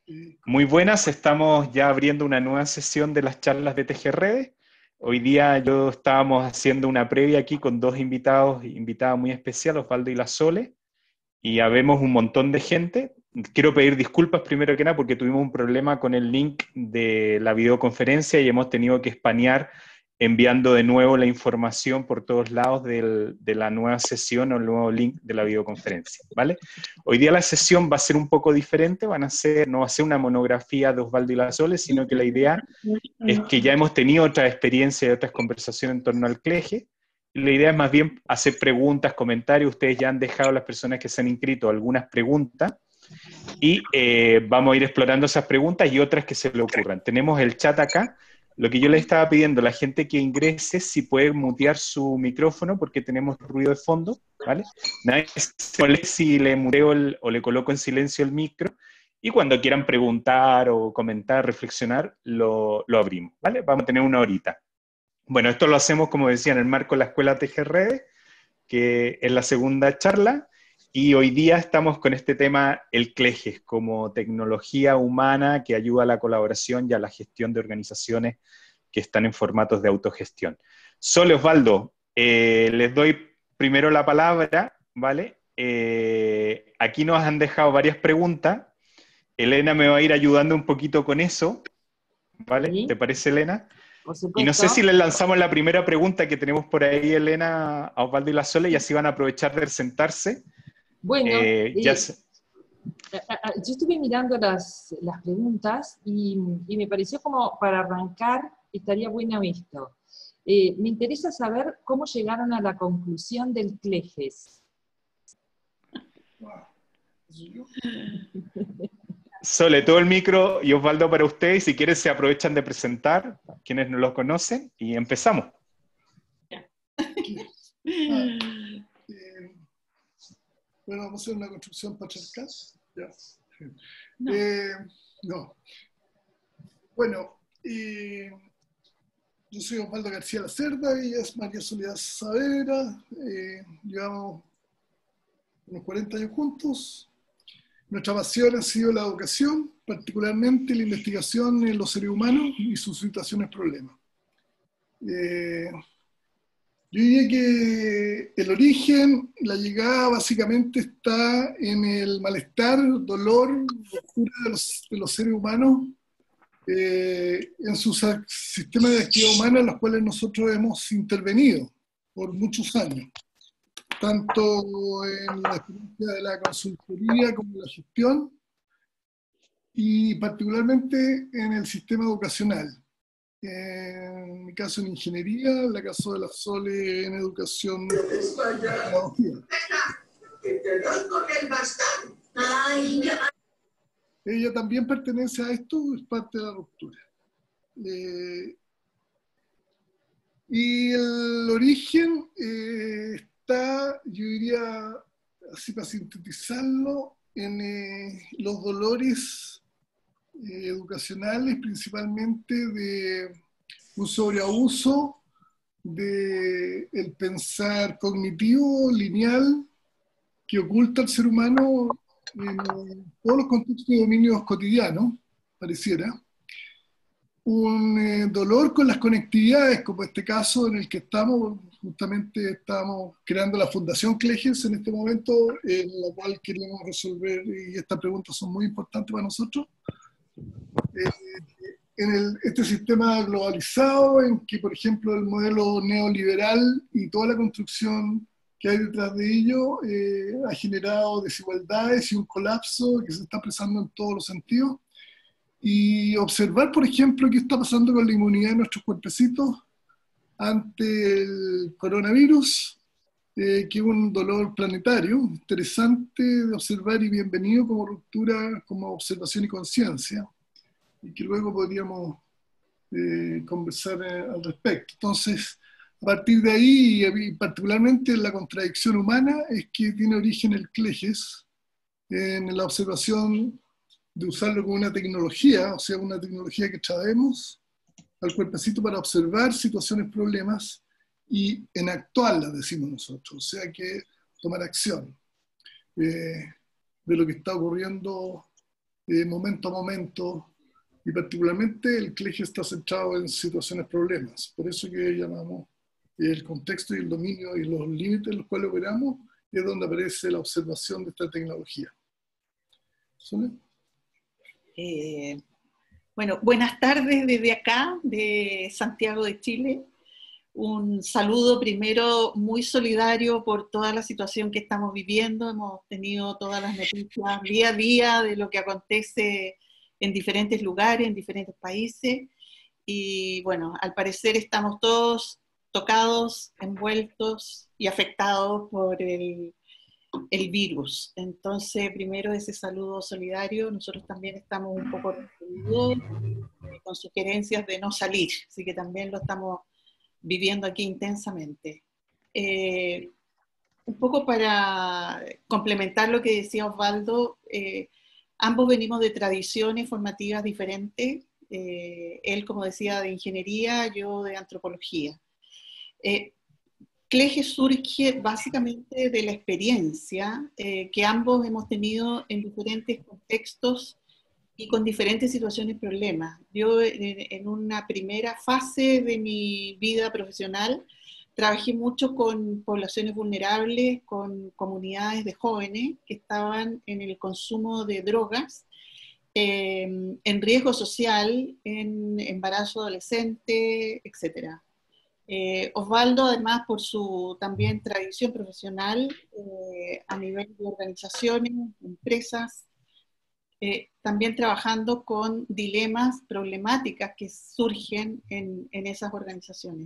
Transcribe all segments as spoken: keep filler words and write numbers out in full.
Muy buenas, estamos ya abriendo una nueva sesión de las charlas de T G Redes. Hoy día yo estábamos haciendo una previa aquí con dos invitados, invitadas muy especiales, Osvaldo y la Sole, y habemos un montón de gente. Quiero pedir disculpas primero que nada porque tuvimos un problema con el link de la videoconferencia y hemos tenido que espanear enviando de nuevo la información por todos lados del, de la nueva sesión o el nuevo link de la videoconferencia, ¿vale? Hoy día la sesión va a ser un poco diferente, van a ser, no va a ser una monografía de Osvaldo y la Sole, sino que la idea es que ya hemos tenido otras experiencias y otras conversaciones en torno al CLEGE, y la idea es más bien hacer preguntas, comentarios. Ustedes ya han dejado, las personas que se han inscrito, algunas preguntas, y eh, vamos a ir explorando esas preguntas y otras que se le ocurran. Tenemos el chat acá. Lo que yo le estaba pidiendo a la gente que ingrese, si puede mutear su micrófono, porque tenemos ruido de fondo, ¿vale? Nadie se moleste si le muteo el, o le coloco en silencio el micro, y cuando quieran preguntar o comentar, reflexionar, lo, lo abrimos, ¿vale? Vamos a tener una horita. Bueno, esto lo hacemos, como decía, en el marco de la Escuela T G Redes, que es la segunda charla, y hoy día estamos con este tema, el CLEGES, como tecnología humana que ayuda a la colaboración y a la gestión de organizaciones que están en formatos de autogestión. Sole, Osvaldo, eh, les doy primero la palabra, ¿vale? Eh, aquí nos han dejado varias preguntas. Elena me va a ir ayudando un poquito con eso, ¿vale? Sí, ¿Te parece, Elena? por Y no sé supuesto. si les lanzamos la primera pregunta que tenemos por ahí, Elena, a Osvaldo y la Sole, y así van a aprovechar de sentarse. Bueno, Eh, ya eh, se... a- a- yo estuve mirando las, las preguntas y, y me pareció como para arrancar estaría bueno esto. Eh, me interesa saber cómo llegaron a la conclusión del CLEGES. Sole, todo el micro y Osvaldo para ustedes, y si quieren se aprovechan de presentar, quienes no los conocen, y empezamos. Ah, eh, bueno, vamos a hacer una construcción patriarcal. Ya. No. Eh, no. Bueno, eh, yo soy Osvaldo García Lacerda y ella es María Soledad Saavedra. Eh, llevamos unos cuarenta años juntos. Nuestra pasión ha sido la educación, particularmente la investigación en los seres humanos y sus situaciones problemas. Eh, Yo diría que el origen, la llegada básicamente está en el malestar, dolor, locura de los, de los seres humanos, eh, en sus sistemas de actividad humana en los cuales nosotros hemos intervenido por muchos años, tanto en la experiencia de la consultoría como en la gestión, y particularmente en el sistema educacional. En mi caso en ingeniería, en el caso de la Sole en educación y pedagogía. Ella también pertenece a esto, es parte de la ruptura. Eh, y el origen eh, está, yo diría, así para sintetizarlo, en eh, los dolores eh, educacionales, principalmente de un sobreabuso del pensar cognitivo, lineal, que oculta al ser humano en todos los contextos y dominios cotidianos, pareciera. Un eh, dolor con las conectividades, como este caso en el que estamos, justamente estamos creando la Fundación CLEGES en este momento, en la cual queremos resolver, y estas preguntas son muy importantes para nosotros. Eh, en el, este sistema globalizado, en que, por ejemplo, el modelo neoliberal y toda la construcción que hay detrás de ello eh, ha generado desigualdades y un colapso que se está expresando en todos los sentidos. Y observar, por ejemplo, qué está pasando con la inmunidad de nuestros cuerpecitos ante el coronavirus, eh, que es un dolor planetario, interesante de observar y bienvenido como ruptura, como observación y conciencia, y que luego podríamos eh, conversar eh, al respecto. Entonces, a partir de ahí, y particularmente la contradicción humana, es que tiene origen el CLEGES en la observación de usarlo como una tecnología, o sea, una tecnología que traemos al cuerpecito para observar situaciones, problemas, y en actuarlas, decimos nosotros, o sea, que tomar acción eh, de lo que está ocurriendo eh, momento a momento, y particularmente el C L E G está centrado en situaciones problemas. Por eso que llamamos el contexto y el dominio y los límites en los cuales operamos, es donde aparece la observación de esta tecnología. ¿Sole? Eh, bueno, buenas tardes desde acá, de Santiago de Chile. Un saludo primero muy solidario por toda la situación que estamos viviendo. Hemos tenido todas las noticias día a día de lo que acontece en diferentes lugares, en diferentes países. Y bueno, al parecer estamos todos tocados, envueltos y afectados por el, el virus. Entonces, primero ese saludo solidario. Nosotros también estamos un poco reprimidos, con sugerencias de no salir, así que también lo estamos viviendo aquí intensamente. Eh, un poco para complementar lo que decía Osvaldo, eh, ambos venimos de tradiciones formativas diferentes, eh, él, como decía, de ingeniería, yo de antropología. Eh, C L E G surge básicamente de la experiencia eh, que ambos hemos tenido en diferentes contextos y con diferentes situaciones y problemas. Yo en una primera fase de mi vida profesional trabajé mucho con poblaciones vulnerables, con comunidades de jóvenes que estaban en el consumo de drogas, eh, en riesgo social, en embarazo adolescente, etcétera. Eh, Osvaldo, además, por su también tradición profesional eh, a nivel de organizaciones, empresas, Eh, también trabajando con dilemas, problemáticas que surgen en, en esas organizaciones.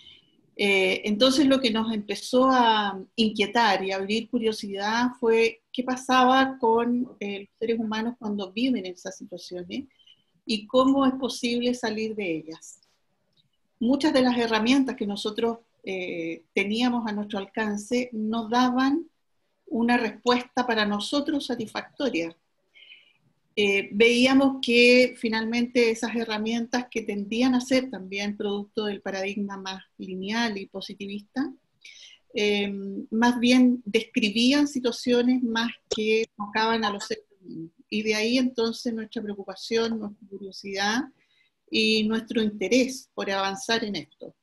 Eh, entonces lo que nos empezó a inquietar y a abrir curiosidad fue qué pasaba con eh, los seres humanos cuando viven en esas situaciones y cómo es posible salir de ellas. Muchas de las herramientas que nosotros eh, teníamos a nuestro alcance no daban una respuesta para nosotros satisfactoria. Eh, veíamos que finalmente esas herramientas que tendían a ser también producto del paradigma más lineal y positivista, eh, más bien describían situaciones más que tocaban a los seres humanos. Y de ahí entonces nuestra preocupación, nuestra curiosidad y nuestro interés por avanzar en esto.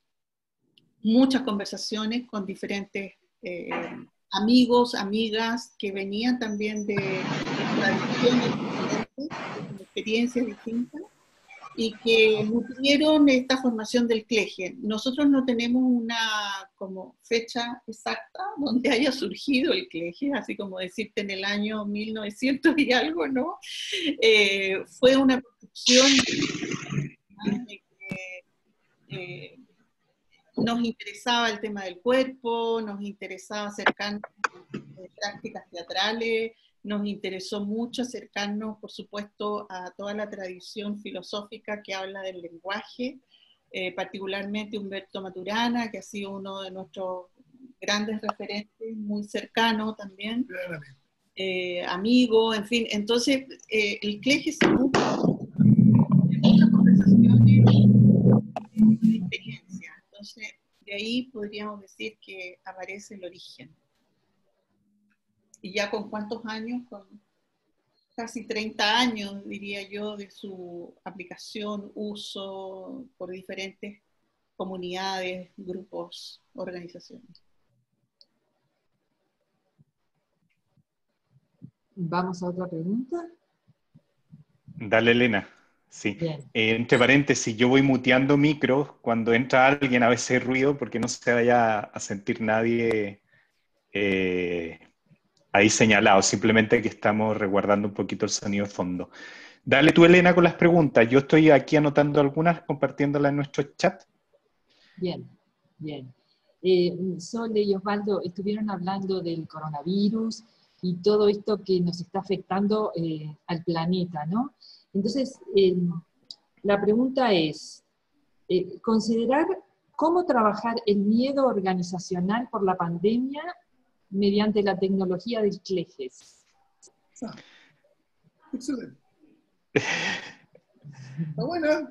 Muchas conversaciones con diferentes eh, amigos, amigas que venían también de, de tradiciones diferentes, de experiencias distintas, y que nutrieron esta formación del C L E G. Nosotros no tenemos una como fecha exacta donde haya surgido el C L E G, así como decirte en el año mil novecientos y algo, ¿no? Eh, fue una construcción de que eh, nos interesaba el tema del cuerpo, nos interesaba acercarnos a prácticas teatrales, nos interesó mucho acercarnos, por supuesto, a toda la tradición filosófica que habla del lenguaje, eh, particularmente Humberto Maturana, que ha sido uno de nuestros grandes referentes, muy cercano también, eh, amigo, en fin. Entonces, eh, el C L E G se mucho de muchas conversaciones de experiencia. Entonces, de ahí podríamos decir que aparece el origen. ¿Y ya con cuántos años? Con casi treinta años, diría yo, de su aplicación, uso por diferentes comunidades, grupos, organizaciones. ¿Vamos a otra pregunta? Dale, Elena. Sí. Bien. Eh, entre paréntesis, yo voy muteando micros cuando entra alguien, a veces hay ruido, porque no se vaya a sentir nadie eh, ahí señalado, simplemente que estamos resguardando un poquito el sonido de fondo. Dale tú, Elena, con las preguntas. Yo estoy aquí anotando algunas, compartiéndolas en nuestro chat. Bien, bien. Eh, Sole y Osvaldo estuvieron hablando del coronavirus y todo esto que nos está afectando eh, al planeta, ¿no? Entonces, eh, la pregunta es, eh, considerar cómo trabajar el miedo organizacional por la pandemia mediante la tecnología del C L E G. Ah, excelente. Está buena.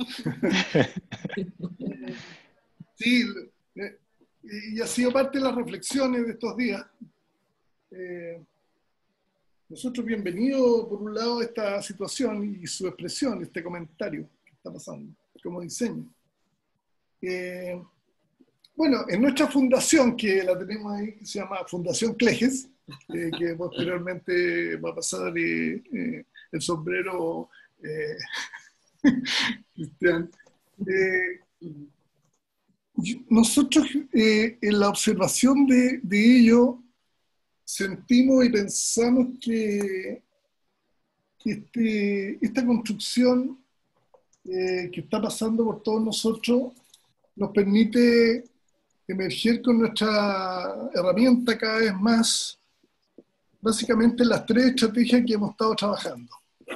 Sí, eh, y ha sido parte de las reflexiones de estos días. Eh, nosotros bienvenidos, por un lado, a esta situación y su expresión, este comentario que está pasando como diseño. Eh, bueno, en nuestra fundación, que la tenemos ahí, que se llama Fundación Clejes, eh, que posteriormente va a pasar eh, eh, el sombrero eh, Cristian. Eh, nosotros, eh, en la observación de, de ello, sentimos y pensamos que, que este, esta construcción eh, que está pasando por todos nosotros nos permite emerger con nuestra herramienta cada vez más, básicamente las tres estrategias que hemos estado trabajando.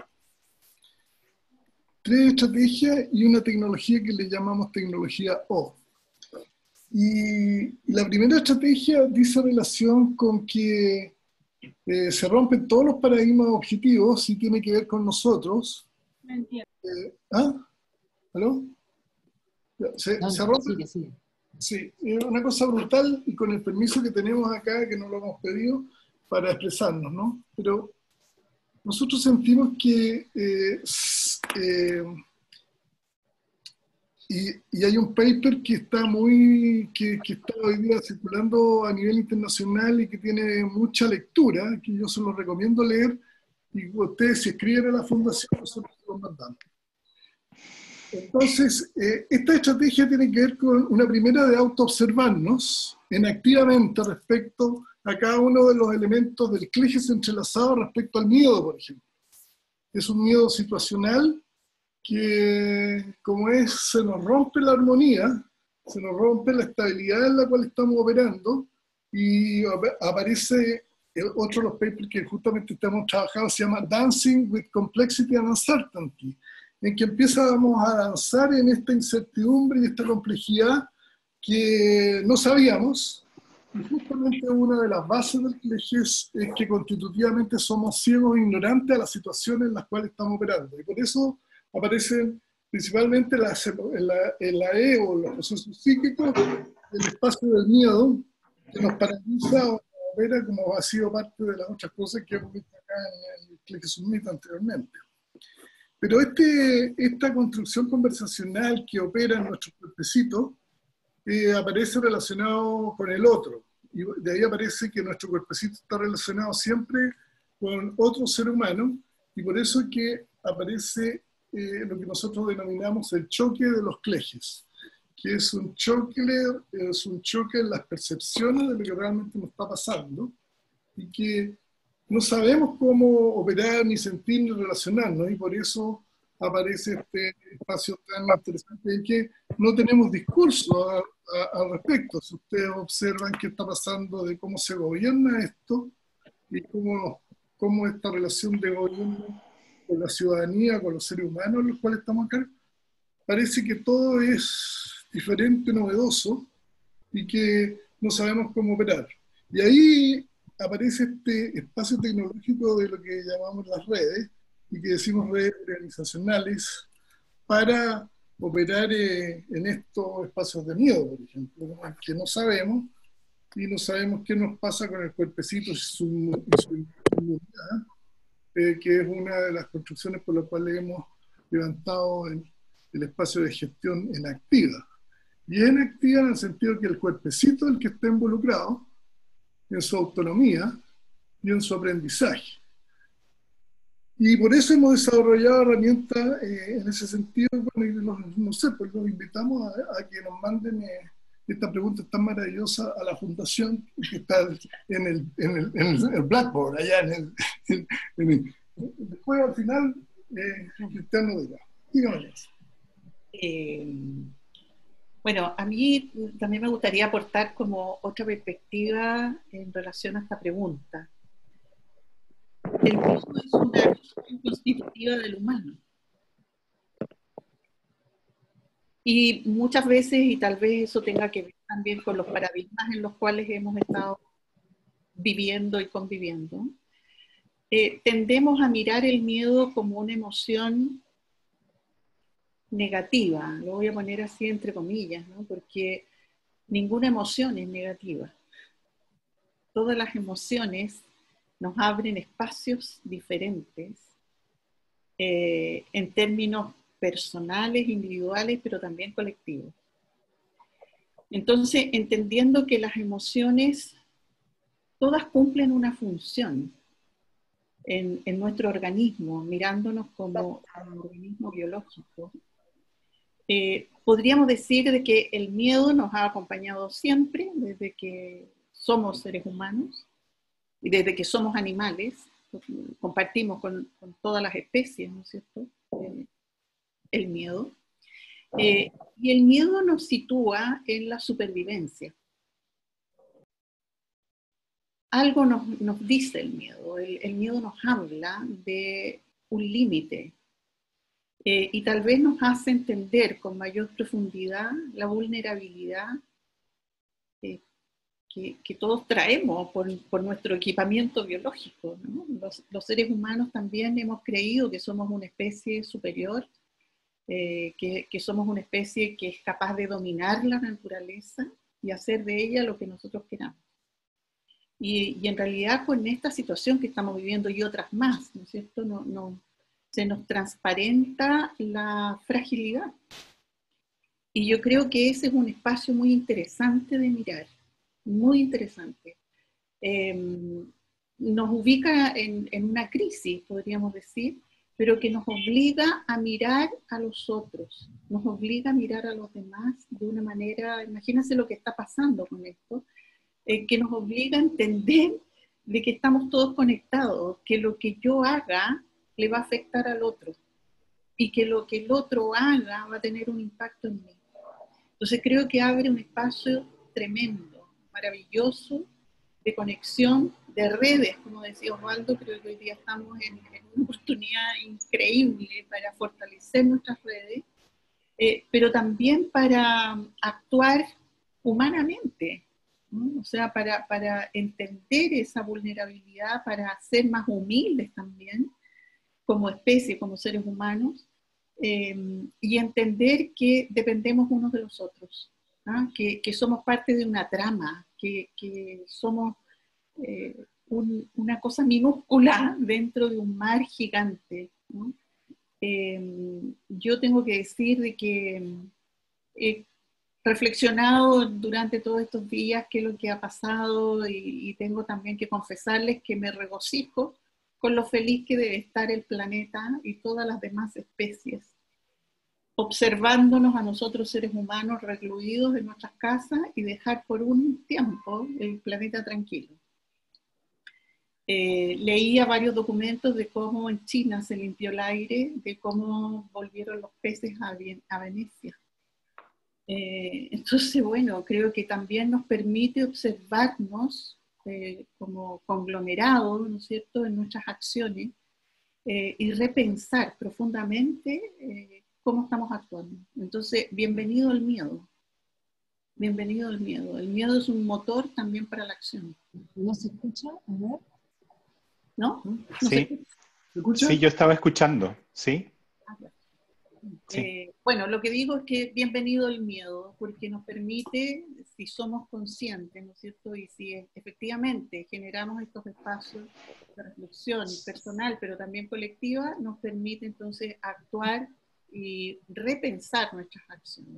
Tres estrategias y una tecnología que le llamamos tecnología O. Y la primera estrategia dice relación con que eh, se rompen todos los paradigmas objetivos y tiene que ver con nosotros. No entiendo. Eh, ¿Ah? ¿Aló? Se, No, se no, rompe. sigue, sigue. Sí, es una cosa brutal y con el permiso que tenemos acá, que no lo hemos pedido, para expresarnos, ¿no? Pero nosotros sentimos que eh, eh, y, y hay un paper que está muy, que, que está hoy día circulando a nivel internacional y que tiene mucha lectura, que yo se lo recomiendo leer, y ustedes si escriben a la fundación, nosotros se los mandamos. Entonces, eh, esta estrategia tiene que ver con una primera de autoobservarnos en activamente respecto a cada uno de los elementos del clejes entrelazado respecto al miedo, por ejemplo. Es un miedo situacional que, como es, se nos rompe la armonía, se nos rompe la estabilidad en la cual estamos operando, y aparece otro de los papers que justamente estamos trabajando, se llama Dancing with Complexity and Uncertainty, en que empezamos a danzar en esta incertidumbre y esta complejidad que no sabíamos. Y justamente una de las bases del clejes es que constitutivamente somos ciegos e ignorantes a las situaciones en las cuales estamos operando. Y por eso aparecen principalmente la, en, la, en la E o los procesos psíquicos, el espacio del miedo, que nos paraliza o opera como ha sido parte de las otras cosas que hemos visto acá en el Clejes Summit anteriormente. Pero este, esta construcción conversacional que opera en nuestros cuerpecitos eh, aparece relacionado con el otro. Y de ahí aparece que nuestro cuerpecito está relacionado siempre con otro ser humano, y por eso es que aparece eh, lo que nosotros denominamos el choque de los clejes, que es un choque, es un choque en las percepciones de lo que realmente nos está pasando, y que no sabemos cómo operar, ni sentir, ni relacionarnos, y por eso aparece este espacio tan interesante en que no tenemos discurso a, a, al respecto. Si ustedes observan qué está pasando de cómo se gobierna esto y cómo, cómo esta relación de gobierno con la ciudadanía, con los seres humanos en los cuales estamos acá, parece que todo es diferente, novedoso, y que no sabemos cómo operar. Y ahí aparece este espacio tecnológico de lo que llamamos las redes, y que decimos redes organizacionales, para operar eh, en estos espacios de miedo, por ejemplo, que no sabemos, y no sabemos qué nos pasa con el cuerpecito y su, y su inmunidad, eh, que es una de las construcciones por las cuales hemos levantado el, el espacio de gestión en activa. Y es en activa en el sentido que el cuerpecito es el que está involucrado en su autonomía y en su aprendizaje. Y por eso hemos desarrollado herramientas eh, en ese sentido. Bueno, y los, no sé, pues los invitamos a, a que nos manden eh, esta pregunta tan maravillosa a la fundación que está en el, en el, en el, el Blackboard, allá en el, en, en el... Después al final, eh, Cristiano dirá. Dígame. Eh, bueno, a mí también me gustaría aportar como otra perspectiva en relación a esta pregunta. El miedo es una visión constitutiva del humano. Y muchas veces, y tal vez eso tenga que ver también con los paradigmas en los cuales hemos estado viviendo y conviviendo, eh, tendemos a mirar el miedo como una emoción negativa, lo voy a poner así entre comillas, ¿no? Porque ninguna emoción es negativa. Todas las emociones nos abren espacios diferentes eh, en términos personales, individuales, pero también colectivos. Entonces, entendiendo que las emociones todas cumplen una función en, en nuestro organismo, mirándonos como un organismo biológico, eh, podríamos decir de que el miedo nos ha acompañado siempre, desde que somos seres humanos, y desde que somos animales, compartimos con, con todas las especies, ¿no es cierto?, eh, el miedo. Eh, y el miedo nos sitúa en la supervivencia. Algo nos, nos dice el miedo, el, el miedo nos habla de un límite eh, y tal vez nos hace entender con mayor profundidad la vulnerabilidad eh, que, que todos traemos por, por nuestro equipamiento biológico, ¿no? Los, los seres humanos también hemos creído que somos una especie superior, eh, que, que somos una especie que es capaz de dominar la naturaleza y hacer de ella lo que nosotros queramos. Y, y en realidad con esta situación que estamos viviendo y otras más, ¿no es cierto?, no, no, se nos transparenta la fragilidad. Y yo creo que ese es un espacio muy interesante de mirar, muy interesante. Eh, nos ubica en, en una crisis, podríamos decir, pero que nos obliga a mirar a los otros, nos obliga a mirar a los demás de una manera, imagínense lo que está pasando con esto, Eh, que nos obliga a entender de que estamos todos conectados, que lo que yo haga le va a afectar al otro y que lo que el otro haga va a tener un impacto en mí. Entonces creo que abre un espacio tremendo, maravilloso, de conexión, de redes, como decía Osvaldo. Creo que hoy día estamos en, en una oportunidad increíble para fortalecer nuestras redes, eh, pero también para actuar humanamente, ¿no? O sea, para, para entender esa vulnerabilidad, para ser más humildes también, como especie, como seres humanos, eh, y entender que dependemos unos de los otros, ¿no? que, que somos parte de una trama, que, que somos eh, un, una cosa minúscula dentro de un mar gigante, ¿no? Eh, yo tengo que decir de que he reflexionado durante todos estos días qué es lo que ha pasado y, y tengo también que confesarles que me regocijo con lo feliz que debe estar el planeta y todas las demás especies, observándonos a nosotros seres humanos recluidos en nuestras casas y dejar por un tiempo el planeta tranquilo. Eh, leía varios documentos de cómo en China se limpió el aire, de cómo volvieron los peces a, a Venecia. Eh, entonces, bueno, creo que también nos permite observarnos eh, como conglomerados, ¿no es cierto?, en nuestras acciones eh, y repensar profundamente eh, cómo estamos actuando. Entonces, bienvenido al miedo. Bienvenido al miedo. El miedo es un motor también para la acción. ¿No se escucha? A ver. ¿No? ¿No sí. se escucha? Sí, yo estaba escuchando, ¿sí? Ah, bueno. Sí. Eh, bueno, lo que digo es que bienvenido el miedo, porque nos permite, si somos conscientes, ¿no es cierto? Y si efectivamente generamos estos espacios de reflexión personal, pero también colectiva, nos permite entonces actuar y repensar nuestras acciones.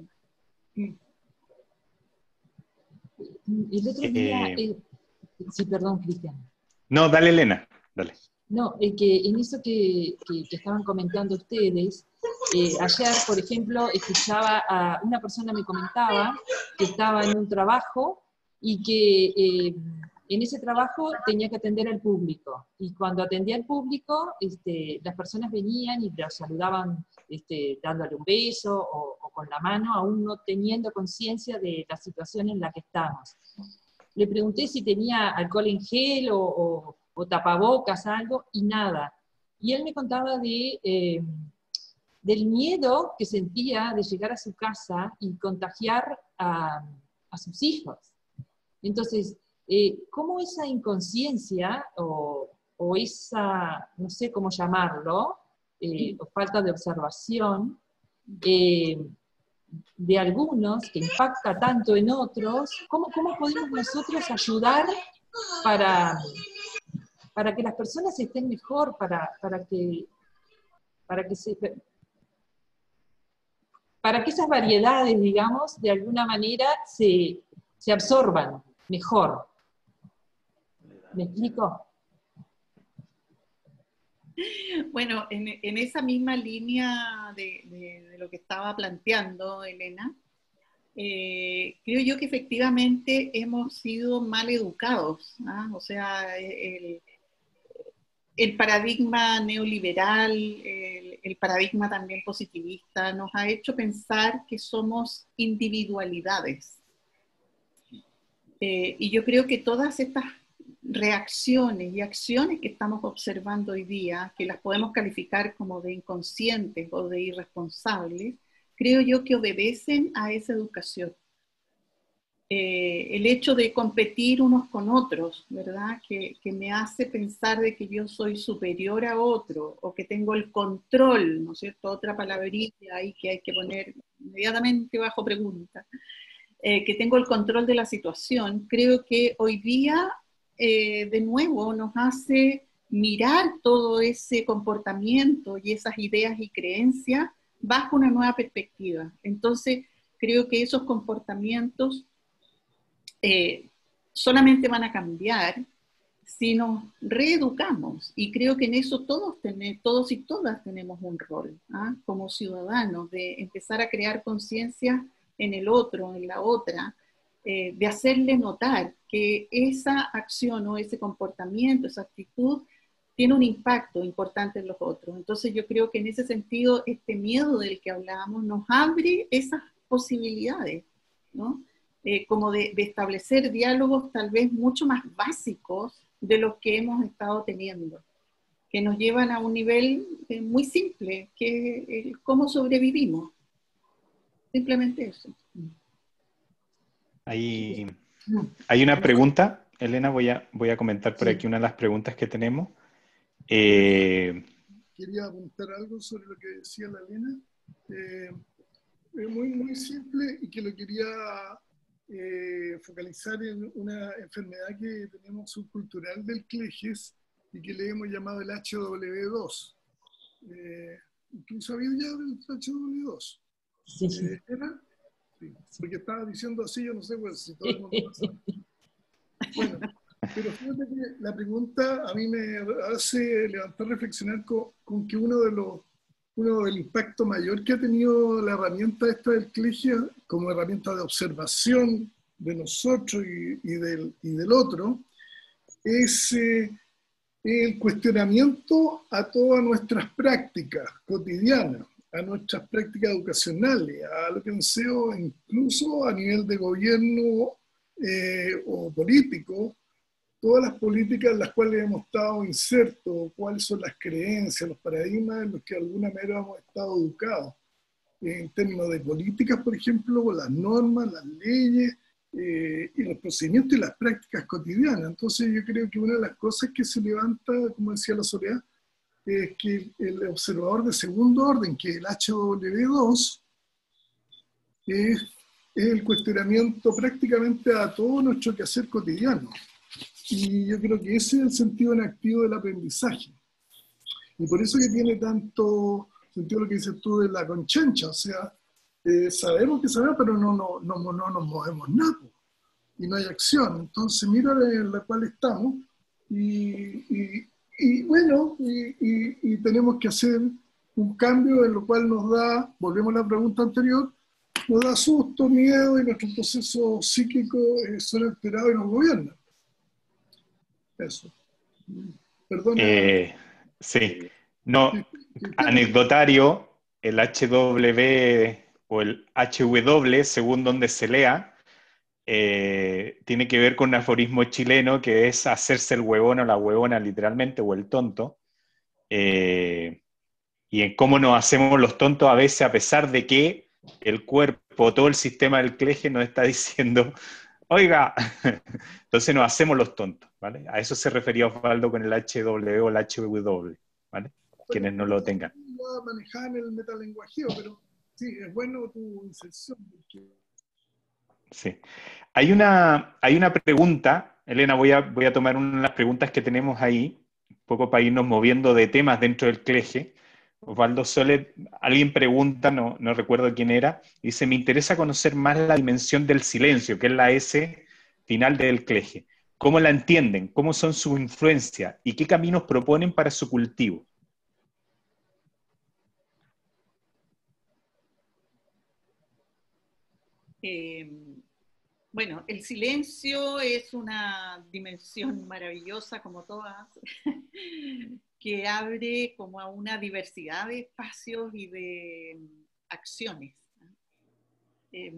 El otro día, Eh, eh, sí, perdón, Cristian. No, dale, Elena, dale. No, eh, que en eso que, que, que estaban comentando ustedes, eh, ayer, por ejemplo, escuchaba a una persona me comentaba que estaba en un trabajo y que eh, en ese trabajo tenía que atender al público. Y cuando atendía al público, este, las personas venían y los saludaban este, dándole un beso o, o con la mano, aún no teniendo conciencia de la situación en la que estamos. Le pregunté si tenía alcohol en gel o, o, o tapabocas, algo, y nada. Y él me contaba de, eh, del miedo que sentía de llegar a su casa y contagiar a, a sus hijos. Entonces, eh, ¿cómo esa inconsciencia o, o esa, no sé cómo llamarlo, eh, o falta de observación, eh, de algunos, que impacta tanto en otros, ¿cómo, cómo podemos nosotros ayudar para, para que las personas estén mejor, para, para que, para que se, para que esas variedades, digamos, de alguna manera se, se absorban mejor. ¿Me explico? Bueno, en, en esa misma línea de, de, de lo que estaba planteando Elena, eh, creo yo que efectivamente hemos sido mal educados, ¿ah? O sea, el, el paradigma neoliberal, el, el paradigma también positivista, nos ha hecho pensar que somos individualidades. Eh, y yo creo que todas estas reacciones y acciones que estamos observando hoy día, que las podemos calificar como de inconscientes o de irresponsables, creo yo que obedecen a esa educación. Eh, el hecho de competir unos con otros, ¿verdad? Que, que me hace pensar de que yo soy superior a otro, o que tengo el control, ¿no es cierto? Otra palabrilla ahí que hay que poner inmediatamente bajo pregunta. Eh, que tengo el control de la situación, creo que hoy día, eh, de nuevo, nos hace mirar todo ese comportamiento y esas ideas y creencias bajo una nueva perspectiva. Entonces, creo que esos comportamientos eh, solamente van a cambiar si nos reeducamos. Y creo que en eso todos, ten, todos y todas tenemos un rol, ¿ah? Como ciudadanos, de empezar a crear conciencia en el otro, en la otra, eh, de hacerle notar que esa acción o ese comportamiento, esa actitud, tiene un impacto importante en los otros. Entonces yo creo que en ese sentido, este miedo del que hablábamos nos abre esas posibilidades, ¿no? Eh, como de, de establecer diálogos tal vez mucho más básicos de los que hemos estado teniendo, que nos llevan a un nivel eh, muy simple, que es el cómo sobrevivimos. Simplemente eso. Hay, hay una pregunta, Elena, voy a, voy a comentar por aquí una de las preguntas que tenemos. Eh, Quería apuntar algo sobre lo que decía la Elena. Eh, es muy, muy simple y que lo quería eh, focalizar en una enfermedad que tenemos subcultural del Cleges y que le hemos llamado el H W dos. Eh, ¿Tú sabías ya del H W dos? Sí. Eh, ¿Era? Sí, porque estaba diciendo así, yo no sé pues, si todo el mundo lo sabe. Bueno, pero fíjate que la pregunta a mí me hace levantar, reflexionar con, con que uno de los, uno del impacto mayor que ha tenido la herramienta esta del Clegia como herramienta de observación de nosotros y, y, del, y del otro, es eh, el cuestionamiento a todas nuestras prácticas cotidianas, a nuestras prácticas educacionales, a lo que deseo incluso a nivel de gobierno eh, o político, todas las políticas en las cuales hemos estado insertos, cuáles son las creencias, los paradigmas en los que de alguna manera hemos estado educados, en términos de políticas, por ejemplo, las normas, las leyes, eh, y los procedimientos y las prácticas cotidianas. Entonces yo creo que una de las cosas que se levanta, como decía la Soledad, es que el observador de segundo orden, que es el H W dos, es, es el cuestionamiento prácticamente a todo nuestro quehacer cotidiano. Y yo creo que ese es el sentido en activo del aprendizaje. Y por eso que tiene tanto sentido lo que dices tú de la conchencha, o sea, eh, sabemos que sabemos, pero no, no, no, no nos movemos nada, y no hay acción. Entonces mira en la cual estamos, y, y Y bueno, y, y, y tenemos que hacer un cambio en lo cual nos da, volvemos a la pregunta anterior, nos da susto, miedo y nuestro proceso psíquico eh, son alterados y nos gobiernan. Eso. Perdona. eh, sí, no, anecdotario, el H W o el H W, según donde se lea, Eh, tiene que ver con un aforismo chileno que es hacerse el huevón o la huevona literalmente, o el tonto, eh, y en cómo nos hacemos los tontos a veces a pesar de que el cuerpo, todo el sistema del Cleje nos está diciendo, oiga, entonces nos hacemos los tontos, ¿vale? A eso se refería Osvaldo con el H W o el H W, ¿vale? Quienes no lo tengan. No manejar el metalenguajeo, pero sí, es bueno tu inserción. Porque... Sí. Hay una, hay una pregunta, Elena, voy a, voy a tomar una de las preguntas que tenemos ahí, poco para irnos moviendo de temas dentro del cleje. Osvaldo Sole, alguien pregunta, no, no recuerdo quién era, dice, me interesa conocer más la dimensión del silencio, que es la S final del cleje. ¿Cómo la entienden? ¿Cómo son sus influencias? ¿Y qué caminos proponen para su cultivo? Eh, bueno, el silencio es una dimensión maravillosa, como todas, que abre como a una diversidad de espacios y de acciones. Eh,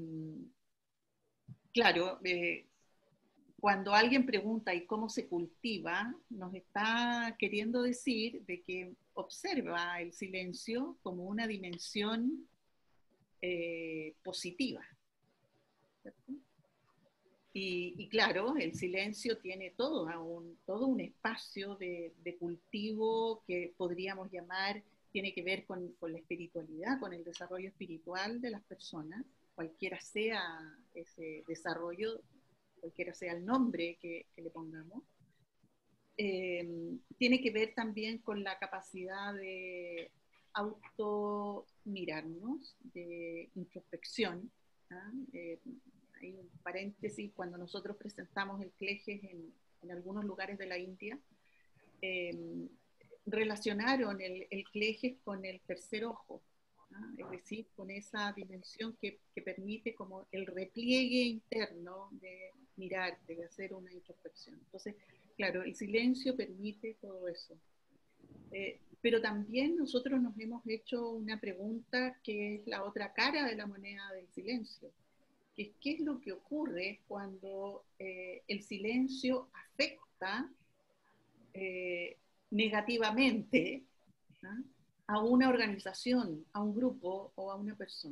claro, eh, cuando alguien pregunta ¿y cómo se cultiva?, nos está queriendo decir de que observa el silencio como una dimensión eh, positiva. ¿Cierto? Y, y claro, el silencio tiene todo un, todo un espacio de, de cultivo que podríamos llamar, tiene que ver con, con la espiritualidad, con el desarrollo espiritual de las personas, cualquiera sea ese desarrollo, cualquiera sea el nombre que, que le pongamos. Eh, tiene que ver también con la capacidad de automirarnos, de introspección. ¿Ah? Eh, hay un paréntesis, cuando nosotros presentamos el cleje en, en algunos lugares de la India, eh, relacionaron el, el cleje con el tercer ojo, ¿ah? Es decir, con esa dimensión que, que permite como el repliegue interno de mirar, de hacer una introspección. Entonces, claro, el silencio permite todo eso. Eh, pero también nosotros nos hemos hecho una pregunta que es la otra cara de la moneda del silencio. ¿Qué es lo que ocurre cuando eh, el silencio afecta eh, negativamente, ¿ah?, a una organización, a un grupo o a una persona?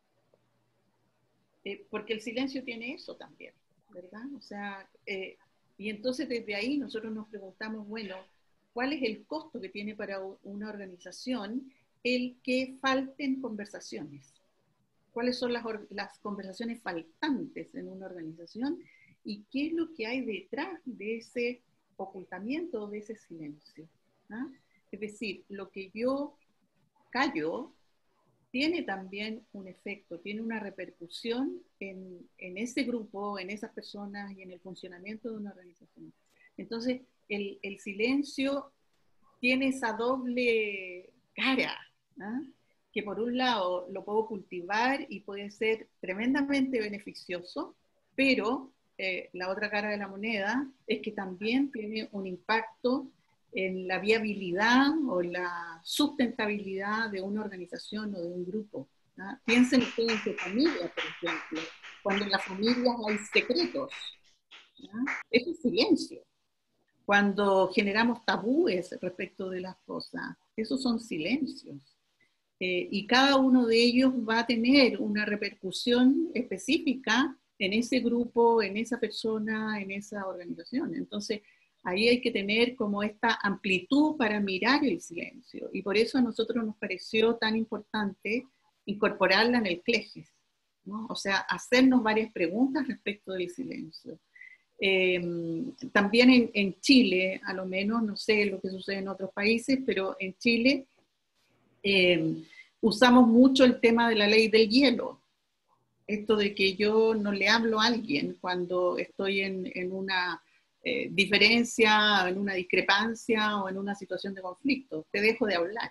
Eh, porque el silencio tiene eso también, ¿verdad? O sea, eh, y entonces desde ahí nosotros nos preguntamos, bueno, ¿cuál es el costo que tiene para una organización el que falten conversaciones? ¿Cuáles son las, las conversaciones faltantes en una organización? ¿Y qué es lo que hay detrás de ese ocultamiento, de ese silencio? ¿Ah? Es decir, lo que yo callo tiene también un efecto, tiene una repercusión en, en ese grupo, en esas personas y en el funcionamiento de una organización. Entonces, el, el silencio tiene esa doble cara, ¿ah?, que por un lado lo puedo cultivar y puede ser tremendamente beneficioso, pero eh, la otra cara de la moneda es que también tiene un impacto en la viabilidad o la sustentabilidad de una organización o de un grupo. ¿Ah? Piensen ustedes en su familia, por ejemplo, cuando en las familias hay secretos. ¿Ah? Eso es silencio. Cuando generamos tabúes respecto de las cosas, esos son silencios. Eh, y cada uno de ellos va a tener una repercusión específica en ese grupo, en esa persona, en esa organización. Entonces, ahí hay que tener como esta amplitud para mirar el silencio. Y por eso a nosotros nos pareció tan importante incorporarla en el cleje, ¿no? O sea, hacernos varias preguntas respecto del silencio. Eh, también en, en Chile, a lo menos, no sé lo que sucede en otros países, pero en Chile eh, usamos mucho el tema de la ley del hielo. Esto de que yo no le hablo a alguien cuando estoy en, en una eh, diferencia, en una discrepancia o en una situación de conflicto. Te dejo de hablar.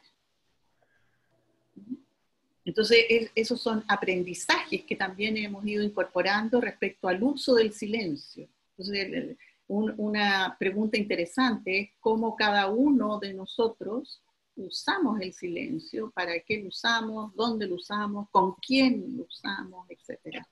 Entonces, es, esos son aprendizajes que también hemos ido incorporando respecto al uso del silencio. Entonces, un, una pregunta interesante es cómo cada uno de nosotros usamos el silencio, para qué lo usamos, dónde lo usamos, con quién lo usamos, etcétera.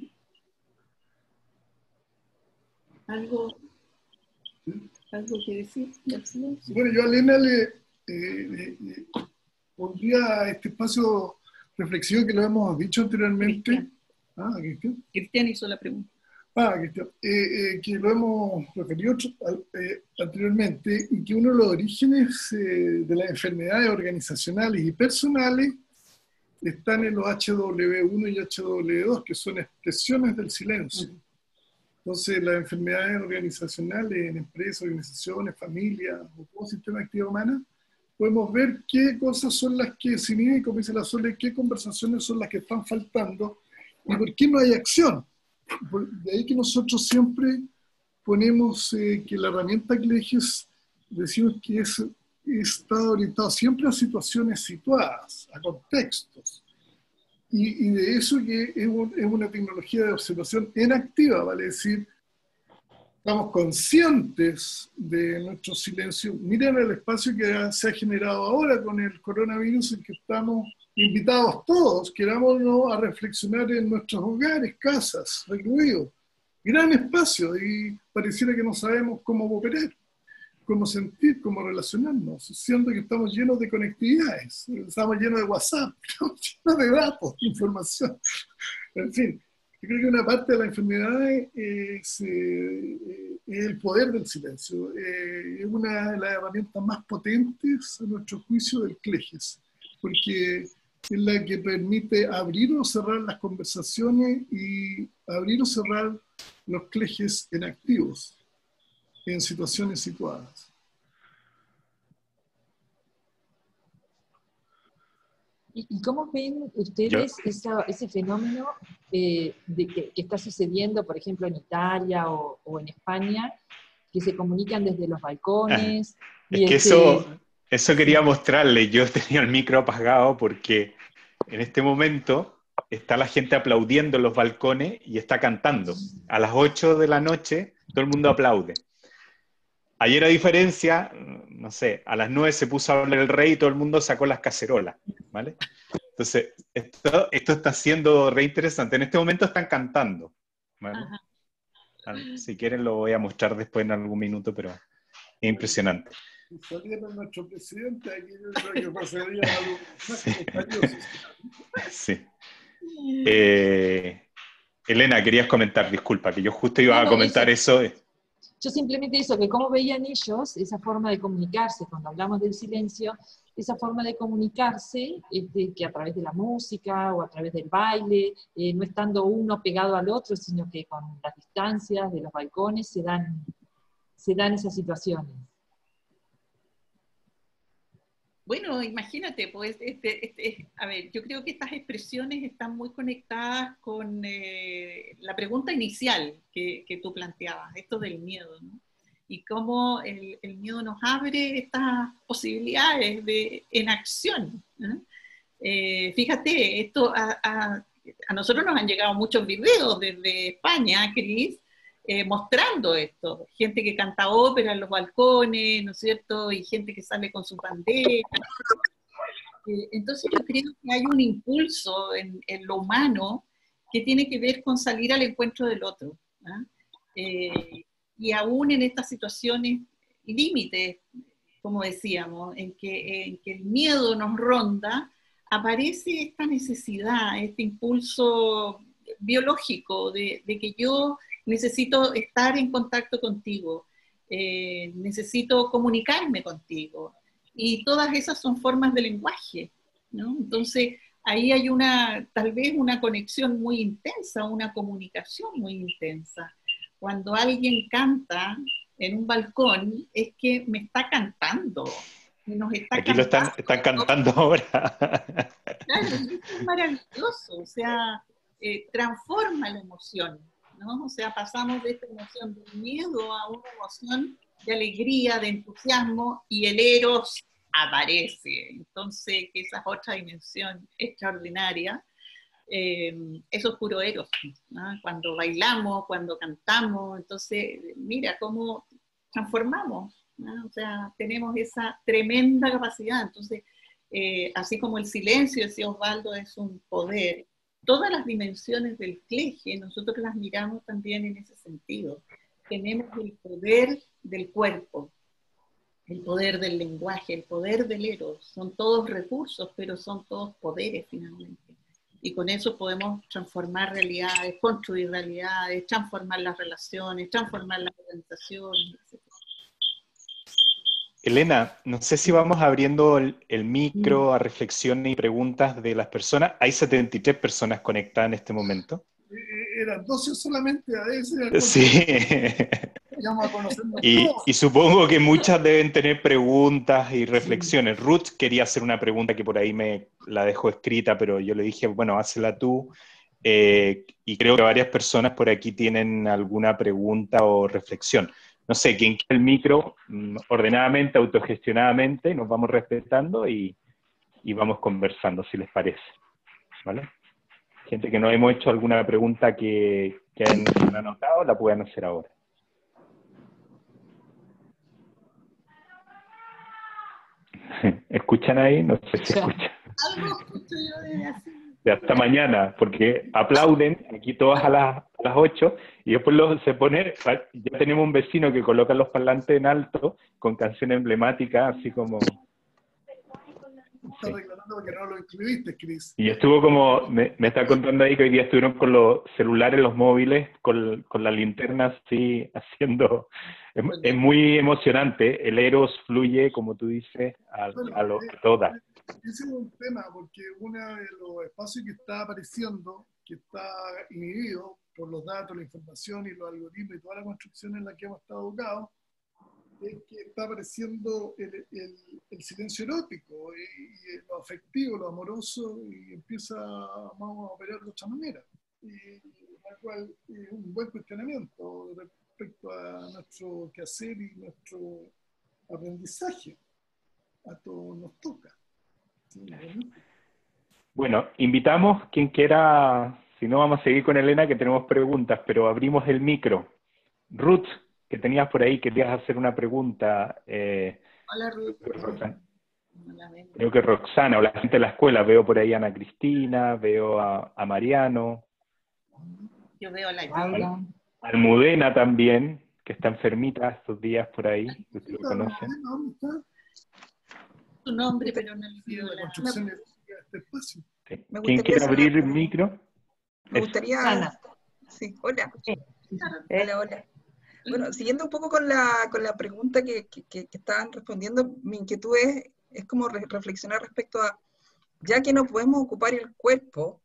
¿Algo, algo que decir del silencio? Bueno, yo a Elena le eh, eh, eh, pondría a este espacio reflexivo que lo hemos dicho anteriormente. Cristian. Ah, Cristian. Cristian hizo la pregunta. Ah, Cristian. Eh, eh, que lo hemos referido eh, anteriormente, y que uno de los orígenes eh, de las enfermedades organizacionales y personales están en los H W uno y H W dos, que son expresiones del silencio. Entonces, las enfermedades organizacionales en empresas, organizaciones, familias, o todo sistema de actividad humana, podemos ver qué cosas son las que se inhiben, como dice la Sole, qué conversaciones son las que están faltando y por qué no hay acción. De ahí que nosotros siempre ponemos eh, que la herramienta CLEGES, decimos que es, está orientado siempre a situaciones situadas, a contextos. Y, y de eso que es, un, es una tecnología de observación en activa, vale decir, estamos conscientes de nuestro silencio. Miren el espacio que se ha generado ahora con el coronavirus, en que estamos invitados todos, querámonos, a reflexionar en nuestros hogares, casas, recluidos. Gran espacio, y pareciera que no sabemos cómo operar, cómo sentir, cómo relacionarnos, siendo que estamos llenos de conectividades, estamos llenos de WhatsApp, estamos llenos de datos, de información. En fin, yo creo que una parte de la enfermedad es, eh, es el poder del silencio. Eh, es una de las herramientas más potentes, a nuestro juicio, del CLEGES, porque es la que permite abrir o cerrar las conversaciones y abrir o cerrar los CLEGES en activos, en situaciones situadas. ¿Y, y cómo ven ustedes esa, ese fenómeno eh, de que, que está sucediendo, por ejemplo, en Italia o, o en España, que se comunican desde los balcones? Ah, y es que este... eso, eso quería mostrarle. Yo tenía el micro apagado porque en este momento está la gente aplaudiendo en los balcones y está cantando. A las ocho de la noche todo el mundo aplaude. Ayer, a diferencia, no sé, a las nueve se puso a hablar el rey y todo el mundo sacó las cacerolas, ¿vale? Entonces, esto, esto está siendo re interesante. En este momento están cantando, ¿vale? Si quieren lo voy a mostrar después en algún minuto, pero es impresionante. Saliendo nuestro presidente, aquí yo creo que pasaría algo más Sí. valioso. Sí. Eh, Elena, querías comentar, disculpa, que yo justo iba No, no, a comentar eso. eso. Yo simplemente eso, que cómo veían ellos esa forma de comunicarse, cuando hablamos del silencio, esa forma de comunicarse, este, que a través de la música o a través del baile, eh, no estando uno pegado al otro, sino que con las distancias de los balcones se dan, se dan esas situaciones. Bueno, imagínate, pues, este, este, a ver, yo creo que estas expresiones están muy conectadas con eh, la pregunta inicial que, que tú planteabas, esto del miedo, ¿no? Y cómo el, el miedo nos abre estas posibilidades de en acción, ¿no? Eh, fíjate, esto a, a, a nosotros nos han llegado muchos videos desde España, Cris, Eh, mostrando esto, gente que canta ópera en los balcones, ¿no es cierto? Y gente que sale con su bandera. Eh, entonces yo creo que hay un impulso en, en lo humano que tiene que ver con salir al encuentro del otro, ¿no? Eh, y aún en estas situaciones límites, como decíamos, en que, en que el miedo nos ronda, aparece esta necesidad, este impulso biológico de, de que yo necesito estar en contacto contigo, eh, necesito comunicarme contigo, y todas esas son formas de lenguaje, ¿no? Entonces, ahí hay una, tal vez una conexión muy intensa, una comunicación muy intensa. Cuando alguien canta en un balcón, es que me está cantando. Nos está Aquí cantando. Lo están, están cantando ahora. Claro, es maravilloso, o sea, eh, transforma la emoción, ¿no? O sea, pasamos de esta emoción de miedo a una emoción de alegría, de entusiasmo, y el eros aparece. Entonces, que esa es otra dimensión extraordinaria. Eh, eso es puro eros, ¿no? Cuando bailamos, cuando cantamos, entonces, mira cómo transformamos, ¿no? O sea, tenemos esa tremenda capacidad. Entonces, eh, así como el silencio, decía Osvaldo, es un poder, todas las dimensiones del CLEGE nosotros las miramos también en ese sentido. Tenemos el poder del cuerpo, el poder del lenguaje, el poder del eros. Son todos recursos, pero son todos poderes finalmente. Y con eso podemos transformar realidades, construir realidades, transformar las relaciones, transformar las organizaciones, etcétera. Elena, no sé si vamos abriendo el, el micro a reflexiones y preguntas de las personas. Hay setenta y tres personas conectadas en este momento. eran doce solamente, a veces. Sí. Vamos a conocernos Y, todos. y supongo que muchas deben tener preguntas y reflexiones. Sí. Ruth quería hacer una pregunta que por ahí me la dejó escrita, pero yo le dije, bueno, hazla tú. Eh, y creo que varias personas por aquí tienen alguna pregunta o reflexión. No sé, quien quiera el micro, ordenadamente, autogestionadamente, nos vamos respetando y, y vamos conversando, si les parece. ¿Vale? Gente que no hemos hecho alguna pregunta que, que han, han anotado, la puedan hacer ahora. ¿Escuchan ahí? No sé si escuchan. Algo escucho yo de así. De hasta mañana, porque aplauden aquí todas a las, a las ocho y después lo, se pone, ya tenemos un vecino que coloca los parlantes en alto con canción emblemática, así como... Está reclamando porque no lo incluiste, Cris. Y estuvo como, me, me está contando ahí que hoy día estuvieron con los celulares, los móviles, con, con la linterna así, haciendo... Es, es muy emocionante, el Eros fluye, como tú dices, a, bueno, a, lo, eh, a todas. Ese es un tema, porque uno de los espacios que está apareciendo, que está inhibido por los datos, la información y los algoritmos y toda la construcción en la que hemos estado educados, es que está apareciendo el, el, el silencio erótico y, y lo afectivo, lo amoroso, y empieza vamos a operar de otra manera. Y, la cual es un buen cuestionamiento respecto a nuestro quehacer y nuestro aprendizaje. A todos nos toca. Sí, bueno, invitamos quien quiera, si no vamos a seguir con Elena que tenemos preguntas, pero abrimos el micro. Ruth, que tenías por ahí, querías hacer una pregunta. Eh, Hola, Ruth. Roxana. Creo que Roxana, o la gente de la escuela, veo por ahí a Ana Cristina, veo a, a Mariano. Yo veo a la Laura. Almudena también, que está enfermita estos días por ahí, ustedes lo conocen. ¿Dónde está? Su nombre, pero no le pido La la... construcción de este espacio. Sí. Me ¿Quién quiere gustaría abrir saber- el micro? Me Eso. gustaría... Sana. Sí, hola. Sí. Hola, hola. Bueno, siguiendo un poco con la, con la pregunta que, que, que estaban respondiendo, mi inquietud es, es como re- reflexionar respecto a, ya que no podemos ocupar el cuerpo,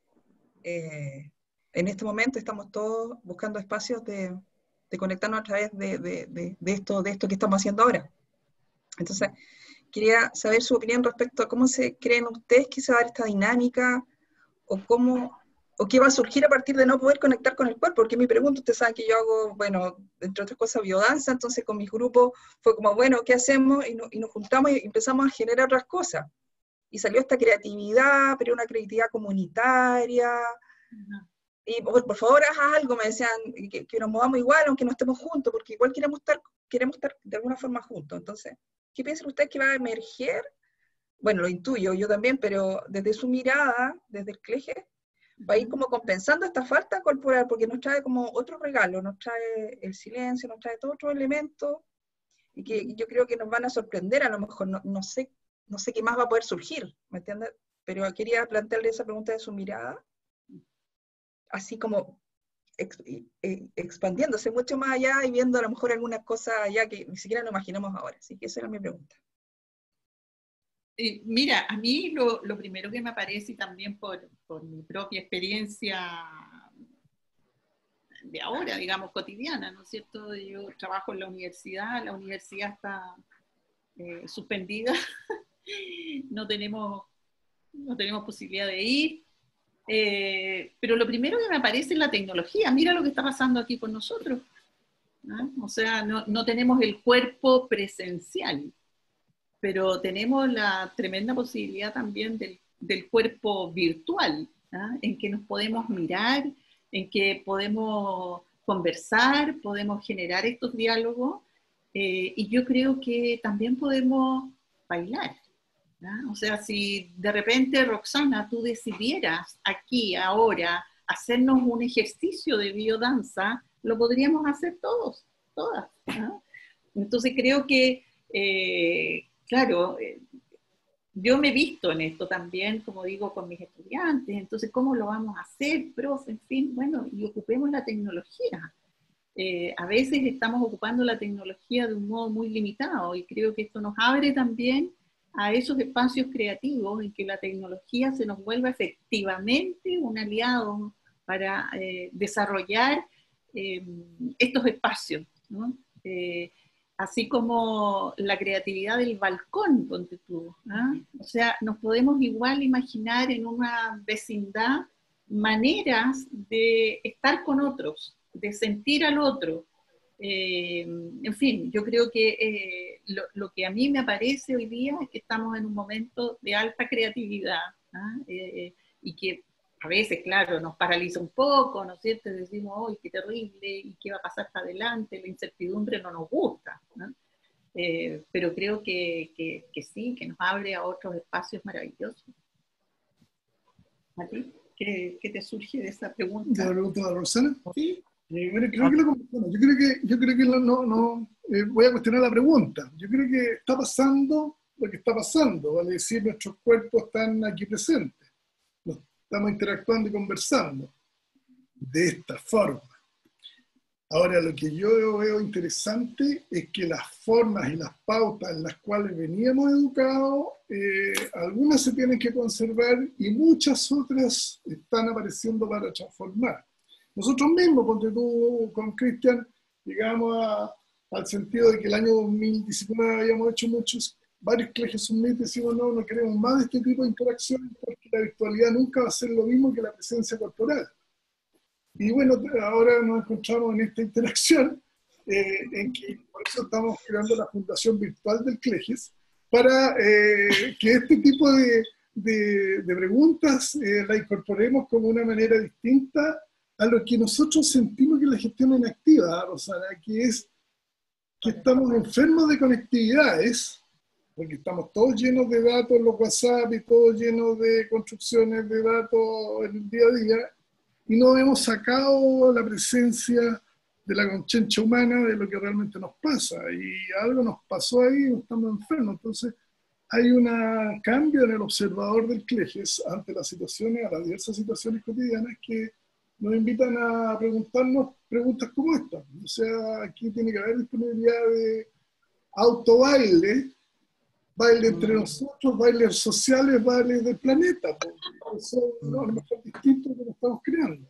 eh, en este momento estamos todos buscando espacios de, de conectarnos a través de, de, de, de, esto, de esto que estamos haciendo ahora. Entonces, quería saber su opinión respecto a cómo se creen ustedes que se va a dar esta dinámica, o cómo, o qué va a surgir a partir de no poder conectar con el cuerpo, porque mi pregunta, usted sabe que yo hago, bueno, entre otras cosas, biodanza, entonces con mis grupos fue como, bueno, ¿qué hacemos? Y, no, y nos juntamos y empezamos a generar otras cosas. Y salió esta creatividad, pero una creatividad comunitaria, y por, por favor haz algo, me decían, que, que nos movamos igual, aunque no estemos juntos, porque igual queremos estar, queremos estar de alguna forma juntos. Entonces, ¿qué piensan ustedes que va a emerger? Bueno, lo intuyo yo también, pero desde su mirada, desde el C L E G E, va a ir como compensando esta falta corporal, porque nos trae como otro regalo, nos trae el silencio, nos trae todo otro elemento, y que yo creo que nos van a sorprender, a lo mejor, no, no sé, no sé qué más va a poder surgir, ¿me entiendes? Pero quería plantearle esa pregunta de su mirada, así como ex, eh, expandiéndose mucho más allá y viendo a lo mejor algunas cosas allá que ni siquiera nos imaginamos ahora. Así que esa era mi pregunta. Eh, mira, a mí lo, lo primero que me aparece, y también por, por mi propia experiencia de ahora, digamos, cotidiana, ¿no es cierto? Yo trabajo en la universidad, la universidad está eh, suspendida, no tenemos, no tenemos posibilidad de ir, eh, pero lo primero que me aparece es la tecnología. Mira lo que está pasando aquí con nosotros, ¿no? O sea, no, no tenemos el cuerpo presencial, pero tenemos la tremenda posibilidad también del, del cuerpo virtual, ¿ah? En que nos podemos mirar, en que podemos conversar, podemos generar estos diálogos, eh, y yo creo que también podemos bailar, ¿ah? O sea, si de repente, Roxana, tú decidieras aquí, ahora, hacernos un ejercicio de biodanza, lo podríamos hacer todos, todas, ¿ah? Entonces creo que eh, claro, eh, yo me he visto en esto también, como digo, con mis estudiantes. Entonces, ¿cómo lo vamos a hacer, profe? En fin, bueno, y ocupemos la tecnología. Eh, a veces estamos ocupando la tecnología de un modo muy limitado, y creo que esto nos abre también a esos espacios creativos en que la tecnología se nos vuelva efectivamente un aliado para eh, desarrollar eh, estos espacios, ¿no? Eh, así como la creatividad del balcón, ponte tú, ¿eh? O sea, nos podemos igual imaginar en una vecindad maneras de estar con otros, de sentir al otro. Eh, en fin, yo creo que eh, lo, lo que a mí me aparece hoy día es que estamos en un momento de alta creatividad, ¿ah? eh, y que a veces, claro, nos paraliza un poco, ¿no es cierto? Decimos, ¡ay, qué terrible! ¿Y qué va a pasar hasta adelante? La incertidumbre no nos gusta, ¿no? Eh, pero creo que, que, que sí, que nos abre a otros espacios maravillosos. ¿A ti? ¿Qué, qué te surge de esa pregunta? ¿De la pregunta de Rosana? Sí. Eh, bueno, creo que lo, bueno, yo creo que, yo creo que lo, no, no eh, voy a cuestionar la pregunta. Yo creo que está pasando lo que está pasando, vale decir, nuestros cuerpos están aquí presentes, nos estamos interactuando y conversando de esta forma. Ahora, lo que yo veo interesante es que las formas y las pautas en las cuales veníamos educados, eh, algunas se tienen que conservar y muchas otras están apareciendo para transformar. Nosotros mismos, ponte tú con Cristian, llegamos a, al sentido de que el año dos mil diecinueve habíamos hecho muchos, varios colegios submit, decimos no, no queremos más de este tipo de interacciones porque la virtualidad nunca va a ser lo mismo que la presencia corporal. Y bueno, ahora nos encontramos en esta interacción, eh, en que por eso estamos creando la Fundación Virtual del CLEGES, para eh, que este tipo de, de, de preguntas eh, la incorporemos como una manera distinta a lo que nosotros sentimos que la gestión inactiva, Rosana, que es que estamos enfermos de conectividades, porque estamos todos llenos de datos en los WhatsApp y todos llenos de construcciones de datos en el día a día, y no hemos sacado la presencia de la conciencia humana de lo que realmente nos pasa, y algo nos pasó ahí, no estamos enfermos. Entonces hay un cambio en el observador del CLEGES ante las situaciones, a las diversas situaciones cotidianas que nos invitan a preguntarnos preguntas como esta. O sea, aquí tiene que haber disponibilidad de autobaile, baile entre nosotros, bailes sociales, bailes del planeta, porque son a lo mejor distintos que lo estamos creando.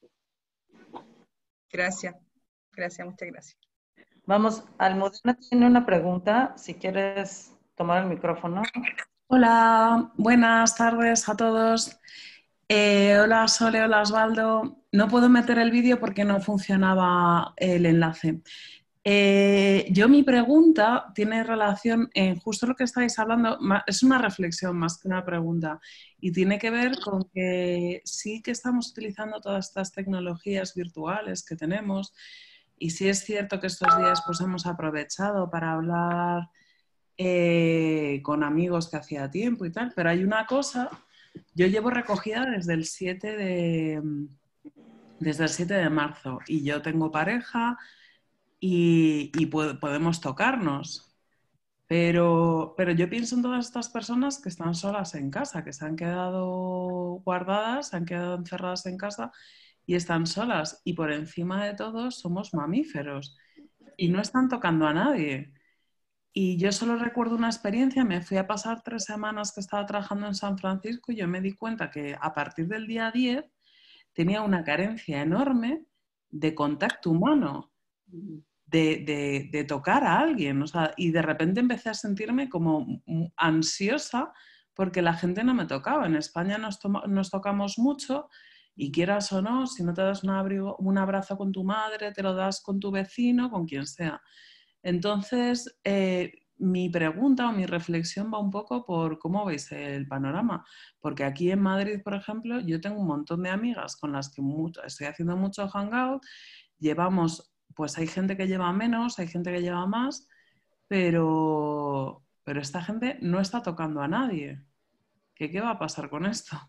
Gracias, gracias, muchas gracias. Vamos, Almudena tiene una pregunta, si quieres tomar el micrófono. Hola, buenas tardes a todos. Eh, hola Sole, hola Osvaldo. No puedo meter el vídeo porque no funcionaba el enlace. Eh, yo mi pregunta tiene relación en justo lo que estáis hablando, es una reflexión más que una pregunta, y tiene que ver con que sí que estamos utilizando todas estas tecnologías virtuales que tenemos, y sí es cierto que estos días pues hemos aprovechado para hablar eh, con amigos que hacía tiempo y tal, pero hay una cosa, yo llevo recogida desde el siete de, desde el siete de marzo, y yo tengo pareja, y, y pod- podemos tocarnos, pero, pero yo pienso en todas estas personas que están solas en casa, que se han quedado guardadas, se han quedado encerradas en casa y están solas, y por encima de todo somos mamíferos y no están tocando a nadie. Y yo solo recuerdo una experiencia, me fui a pasar tres semanas que estaba trabajando en San Francisco, y yo me di cuenta que a partir del día diez tenía una carencia enorme de contacto humano. De, de, de tocar a alguien, o sea, y de repente empecé a sentirme como ansiosa porque la gente no me tocaba. En España nos, nos tocamos mucho, y quieras o no, si no te das un, abrigo, un abrazo con tu madre, te lo das con tu vecino, con quien sea. Entonces, eh, mi pregunta o mi reflexión va un poco por cómo veis el panorama, porque aquí en Madrid, por ejemplo, yo tengo un montón de amigas con las que mucho, estoy haciendo mucho hangout, llevamos, pues hay gente que lleva menos, hay gente que lleva más, pero, pero esta gente no está tocando a nadie. ¿Qué, qué va a pasar con esto?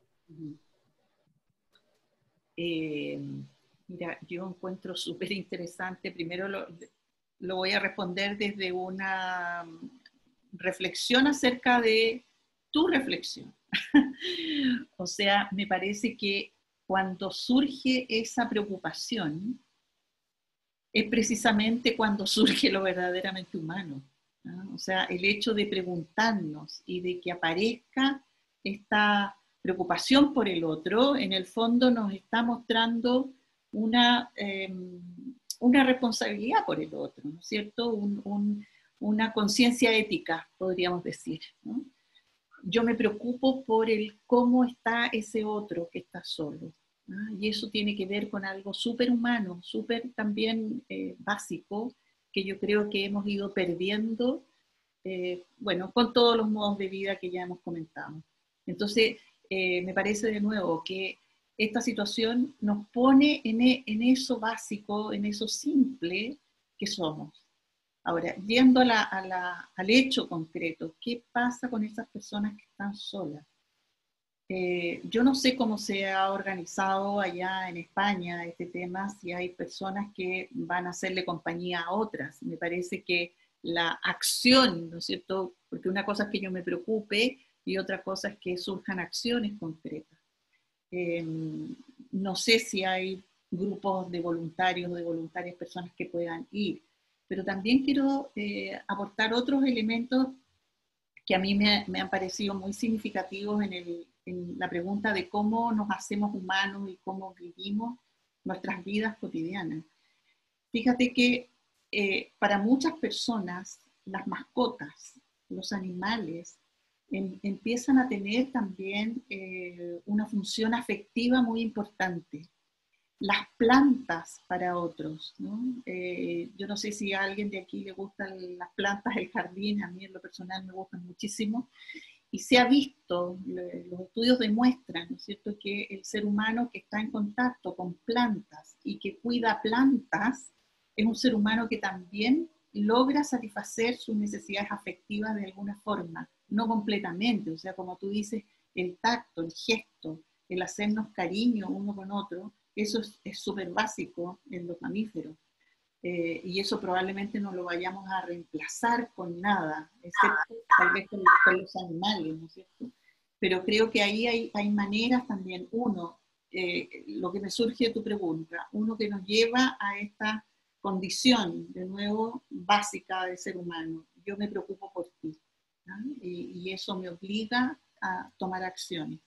Eh, mira, yo encuentro súper interesante, primero lo, lo voy a responder desde una reflexión acerca de tu reflexión. O sea, me parece que cuando surge esa preocupación, es precisamente cuando surge lo verdaderamente humano, ¿no? O sea, el hecho de preguntarnos y de que aparezca esta preocupación por el otro, en el fondo nos está mostrando una, eh, una responsabilidad por el otro, ¿no es cierto? Un, un, una conciencia ética, podríamos decir, ¿no? Yo me preocupo por el cómo está ese otro que está solo, ¿no? Y eso tiene que ver con algo súper humano, súper también eh, básico, que yo creo que hemos ido perdiendo, eh, bueno, con todos los modos de vida que ya hemos comentado. Entonces, eh, me parece de nuevo que esta situación nos pone en, e, en eso básico, en eso simple que somos. Ahora, yendo a la, a la, al hecho concreto, ¿qué pasa con esas personas que están solas? Eh, yo no sé cómo se ha organizado allá en España este tema, si hay personas que van a hacerle compañía a otras. Me parece que la acción, ¿no es cierto? Porque una cosa es que yo me preocupe y otra cosa es que surjan acciones concretas. Eh, no sé si hay grupos de voluntarios o de voluntarias, personas que puedan ir, pero también quiero eh, aportar otros elementos que a mí me, me han parecido muy significativos en, el, en la pregunta de cómo nos hacemos humanos y cómo vivimos nuestras vidas cotidianas. Fíjate que eh, para muchas personas las mascotas, los animales, en, empiezan a tener también eh, una función afectiva muy importante. Las plantas para otros, ¿no? Eh, yo no sé si a alguien de aquí le gustan las plantas, el jardín, a mí en lo personal me gustan muchísimo, y se ha visto, los estudios demuestran, ¿no es cierto?, que el ser humano que está en contacto con plantas y que cuida plantas, es un ser humano que también logra satisfacer sus necesidades afectivas de alguna forma, no completamente, o sea, como tú dices, el tacto, el gesto, el hacernos cariño uno con otro, eso es súper básico en los mamíferos. Eh, y eso probablemente no lo vayamos a reemplazar con nada, excepto tal vez con, con los animales, ¿no es cierto? Pero creo que ahí hay, hay maneras también, uno, eh, lo que me surge de tu pregunta, uno que nos lleva a esta condición, de nuevo, básica de ser humano. Yo me preocupo por ti, ¿no? y, y eso me obliga a tomar acciones,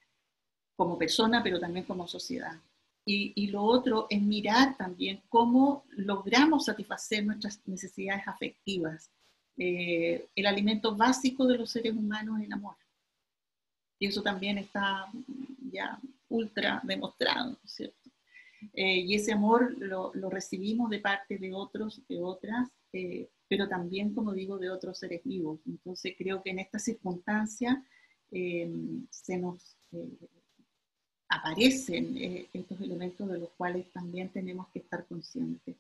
como persona, pero también como sociedad. Y, y lo otro es mirar también cómo logramos satisfacer nuestras necesidades afectivas. Eh, el alimento básico de los seres humanos es el amor. Y eso también está ya ultra demostrado, ¿no es cierto? Eh, y ese amor lo, lo recibimos de parte de otros, de otras, eh, pero también, como digo, de otros seres vivos. Entonces creo que en esta circunstancia eh, se nos... Eh, aparecen eh, estos elementos de los cuales también tenemos que estar conscientes.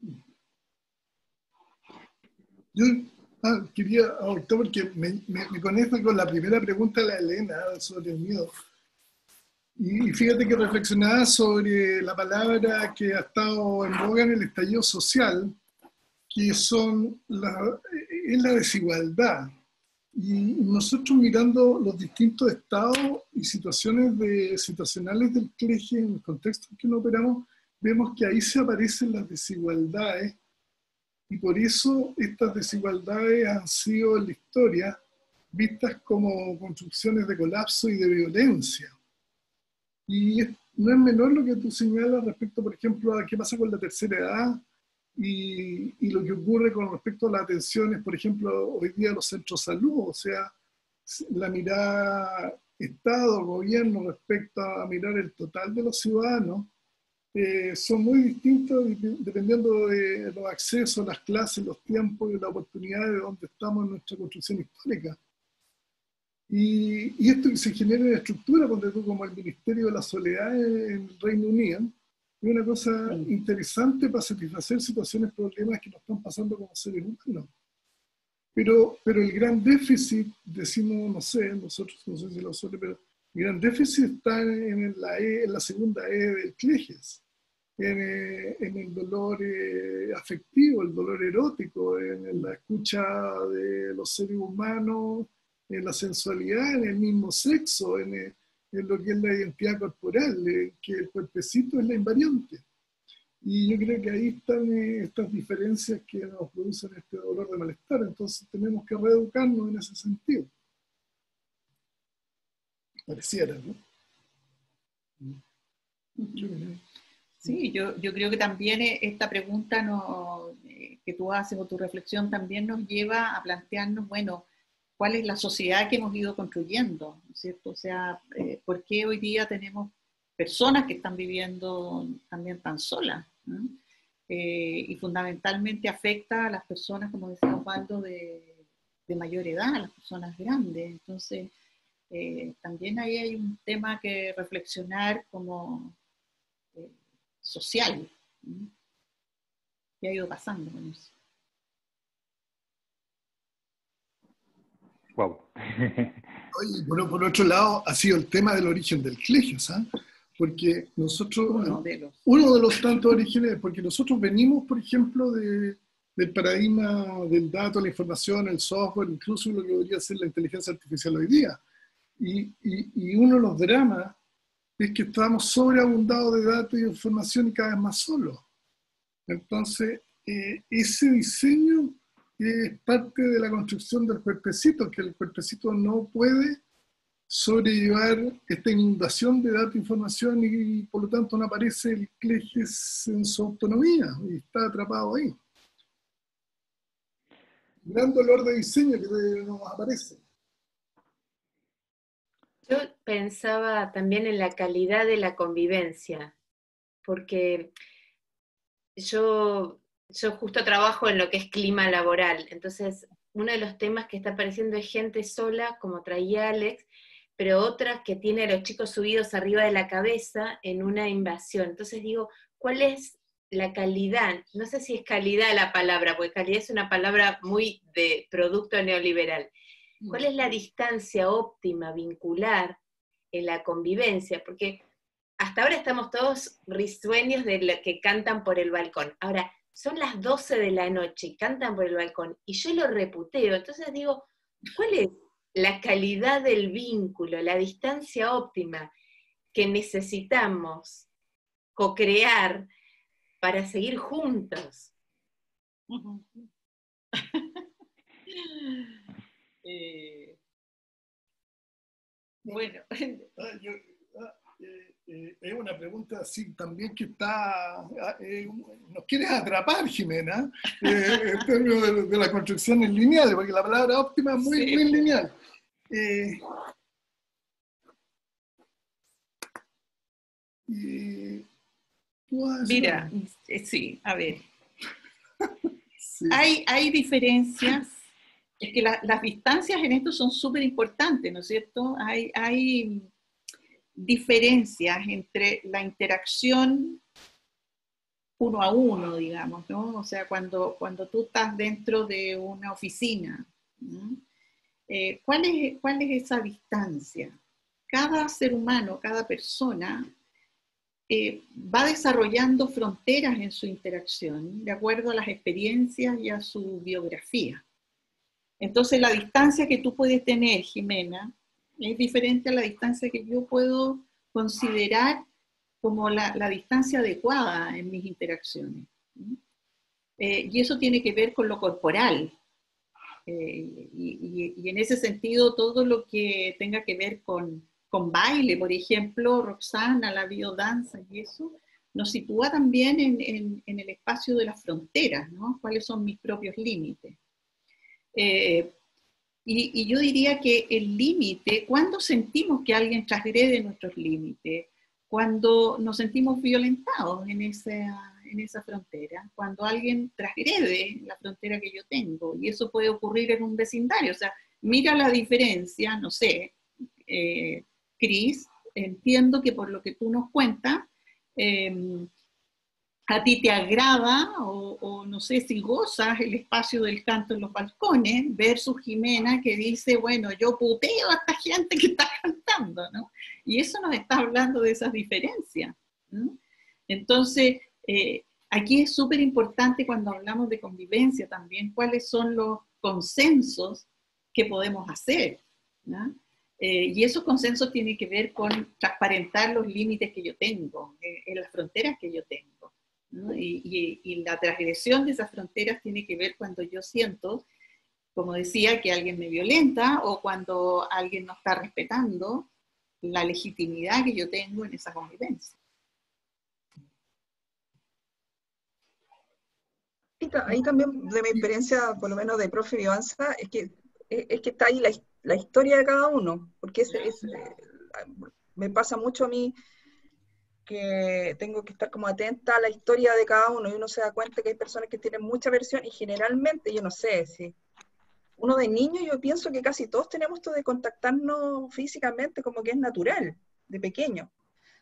Yo ah, quería ahorita porque me, me, me conecto con la primera pregunta de la Elena sobre el miedo. Y, y fíjate que reflexionaba sobre la palabra que ha estado en boga en el estallido social, que son la, es la desigualdad. Y nosotros mirando los distintos estados y situaciones de, situacionales del C L E G en el contexto en que nos operamos, vemos que ahí se aparecen las desigualdades y por eso estas desigualdades han sido en la historia vistas como construcciones de colapso y de violencia. Y es, no es menor lo que tú señalas respecto, por ejemplo, a qué pasa con la tercera edad, Y, y lo que ocurre con respecto a las atenciones, por ejemplo, hoy día los centros de salud, o sea, la mirada Estado, gobierno respecto a mirar el total de los ciudadanos, eh, son muy distintos dependiendo de los accesos, las clases, los tiempos y las oportunidades de donde estamos en nuestra construcción histórica. Y, y esto que se genera en estructura, donde tú como el Ministerio de la Soledad en el Reino Unido, es una cosa sí. interesante para satisfacer situaciones, problemas que nos están pasando como seres humanos. Pero, pero el gran déficit, decimos, no sé, nosotros, no sé si lo suele, pero el gran déficit está en la, e, en la segunda E del C L E G E S, en, en el dolor eh, afectivo, el dolor erótico, en la escucha de los seres humanos, en la sensualidad, en el mismo sexo, en el, en lo que es la identidad corporal, eh, que el cuerpecito es la invariante. Y yo creo que ahí están eh, estas diferencias que nos producen este dolor de malestar, entonces tenemos que reeducarnos en ese sentido. pareciera, ¿no? Sí, yo, yo creo que también esta pregunta no, eh, que tú haces o tu reflexión también nos lleva a plantearnos, bueno, ¿cuál es la sociedad que hemos ido construyendo? ¿No es cierto? O sea, eh, ¿por qué hoy día tenemos personas que están viviendo también tan solas? ¿No? Eh, y fundamentalmente afecta a las personas, como decía Osvaldo, de, de mayor edad, a las personas grandes. Entonces, eh, también ahí hay un tema que reflexionar como eh, social. ¿No? ¿Qué ha ido pasando con eso? Wow. Oye, por, por otro lado, ha sido el tema del origen del colegio, ¿sabes? Porque nosotros, Uno de los, uno de los tantos orígenes, porque nosotros venimos, por ejemplo, de, del paradigma del dato, la información, el software, incluso lo que podría ser la inteligencia artificial hoy día. Y, y, y uno de los dramas es que estamos sobreabundados de datos y información y cada vez más solos. Entonces, eh, ese diseño es parte de la construcción del cuerpecito, que el cuerpecito no puede sobrellevar esta inundación de datos e información y por lo tanto no aparece el clejes en su autonomía y está atrapado ahí. Gran dolor de diseño que nos aparece. Yo pensaba también en la calidad de la convivencia, porque yo, yo justo trabajo en lo que es clima laboral, entonces uno de los temas que está apareciendo es gente sola, como traía Alex, pero otras que tiene a los chicos subidos arriba de la cabeza en una invasión. Entonces digo, ¿cuál es la calidad? No sé si es calidad la palabra, porque calidad es una palabra muy de producto neoliberal. ¿Cuál es la distancia óptima, vincular en la convivencia? Porque hasta ahora estamos todos risueños de lo que cantan por el balcón. Ahora, son las doce de la noche y cantan por el balcón, y yo lo reputeo. Entonces digo, ¿cuál es la calidad del vínculo, la distancia óptima que necesitamos co-crear para seguir juntos? Uh-huh. eh, bueno, yo, eh, eh, es una pregunta así también que está, eh, nos quieres atrapar, Jimena, eh, en términos de, de la construcción en lineal, porque la palabra óptima es muy, sí. muy lineal. Eh, y, Mira, eh, sí, a ver. Sí. Hay, hay diferencias, es que la, las distancias en esto son súper importantes, ¿no es cierto? Hay, hay diferencias entre la interacción uno a uno, digamos, ¿no? O sea, cuando, cuando tú estás dentro de una oficina, ¿no? eh, ¿cuál es, ¿cuál es esa distancia? Cada ser humano, cada persona eh, va desarrollando fronteras en su interacción de acuerdo a las experiencias y a su biografía. Entonces, la distancia que tú puedes tener, Jimena, es diferente a la distancia que yo puedo considerar como la, la distancia adecuada en mis interacciones. Eh, y eso tiene que ver con lo corporal. Eh, y, y, y en ese sentido, todo lo que tenga que ver con, con baile, por ejemplo, Roxana, la biodanza y eso, nos sitúa también en, en, en el espacio de las fronteras, ¿no? ¿Cuáles son mis propios límites? Eh, y, y yo diría que el límite, cuando sentimos que alguien transgrede nuestros límites, cuando nos sentimos violentados en esa, en esa frontera, cuando alguien transgrede la frontera que yo tengo, y eso puede ocurrir en un vecindario, o sea, mira la diferencia, no sé, eh, Cris, entiendo que por lo que tú nos cuentas, eh, a ti te agrada, o, o no sé si gozas el espacio del canto en los balcones, versus Jimena que dice, bueno, yo puteo a esta gente que está cantando, ¿no? Y eso nos está hablando de esas diferencias, ¿no? Entonces, eh, aquí es súper importante cuando hablamos de convivencia también, cuáles son los consensos que podemos hacer, ¿no? Eh, y esos consensos tienen que ver con transparentar los límites que yo tengo, eh, en las fronteras que yo tengo, ¿no? Y, y, y la transgresión de esas fronteras tiene que ver cuando yo siento, como decía, que alguien me violenta o cuando alguien no está respetando la legitimidad que yo tengo en esa convivencia. Ahí también, de mi experiencia, por lo menos de profe Vivanza, es que, es que está ahí la, la historia de cada uno, porque es, es, me pasa mucho a mí que tengo que estar como atenta a la historia de cada uno, y uno se da cuenta que hay personas que tienen mucha versión, y generalmente, yo no sé, si uno de niño, yo pienso que casi todos tenemos esto de contactarnos físicamente, como que es natural, de pequeño.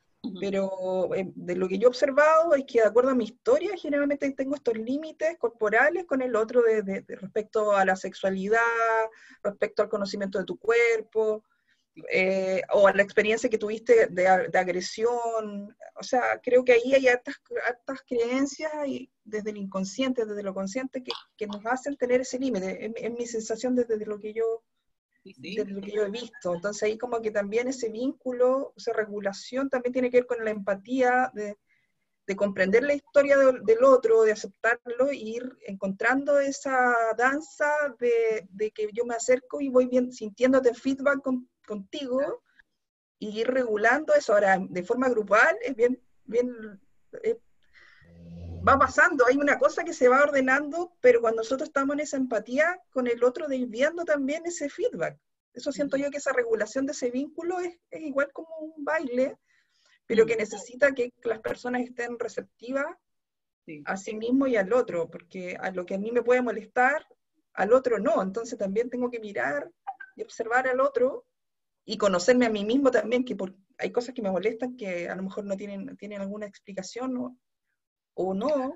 Pero eh, de lo que yo he observado es que de acuerdo a mi historia, generalmente tengo estos límites corporales con el otro de, de, de respecto a la sexualidad, respecto al conocimiento de tu cuerpo, eh, o a la experiencia que tuviste de, de agresión. O sea, creo que ahí hay hartas, hartas creencias y desde el inconsciente, desde lo consciente, que, que nos hacen tener ese límite. Es, es mi sensación desde lo que yo... de lo que yo he visto. Entonces ahí como que también ese vínculo, esa regulación también tiene que ver con la empatía, de, de comprender la historia de, del otro, de aceptarlo, e ir encontrando esa danza de, de que yo me acerco y voy bien, sintiéndote feedback con, contigo, y ir regulando eso. Ahora, de forma grupal, es bien, bien eh, va pasando, hay una cosa que se va ordenando, pero cuando nosotros estamos en esa empatía con el otro, de ir viendo también ese feedback. Eso siento yo, que esa regulación de ese vínculo es, es igual como un baile, pero que necesita que las personas estén receptivas sí. a sí mismo y al otro, porque a lo que a mí me puede molestar, al otro no. Entonces también tengo que mirar y observar al otro y conocerme a mí mismo también, que por, hay cosas que me molestan que a lo mejor no tienen, tienen alguna explicación, ¿no? O no,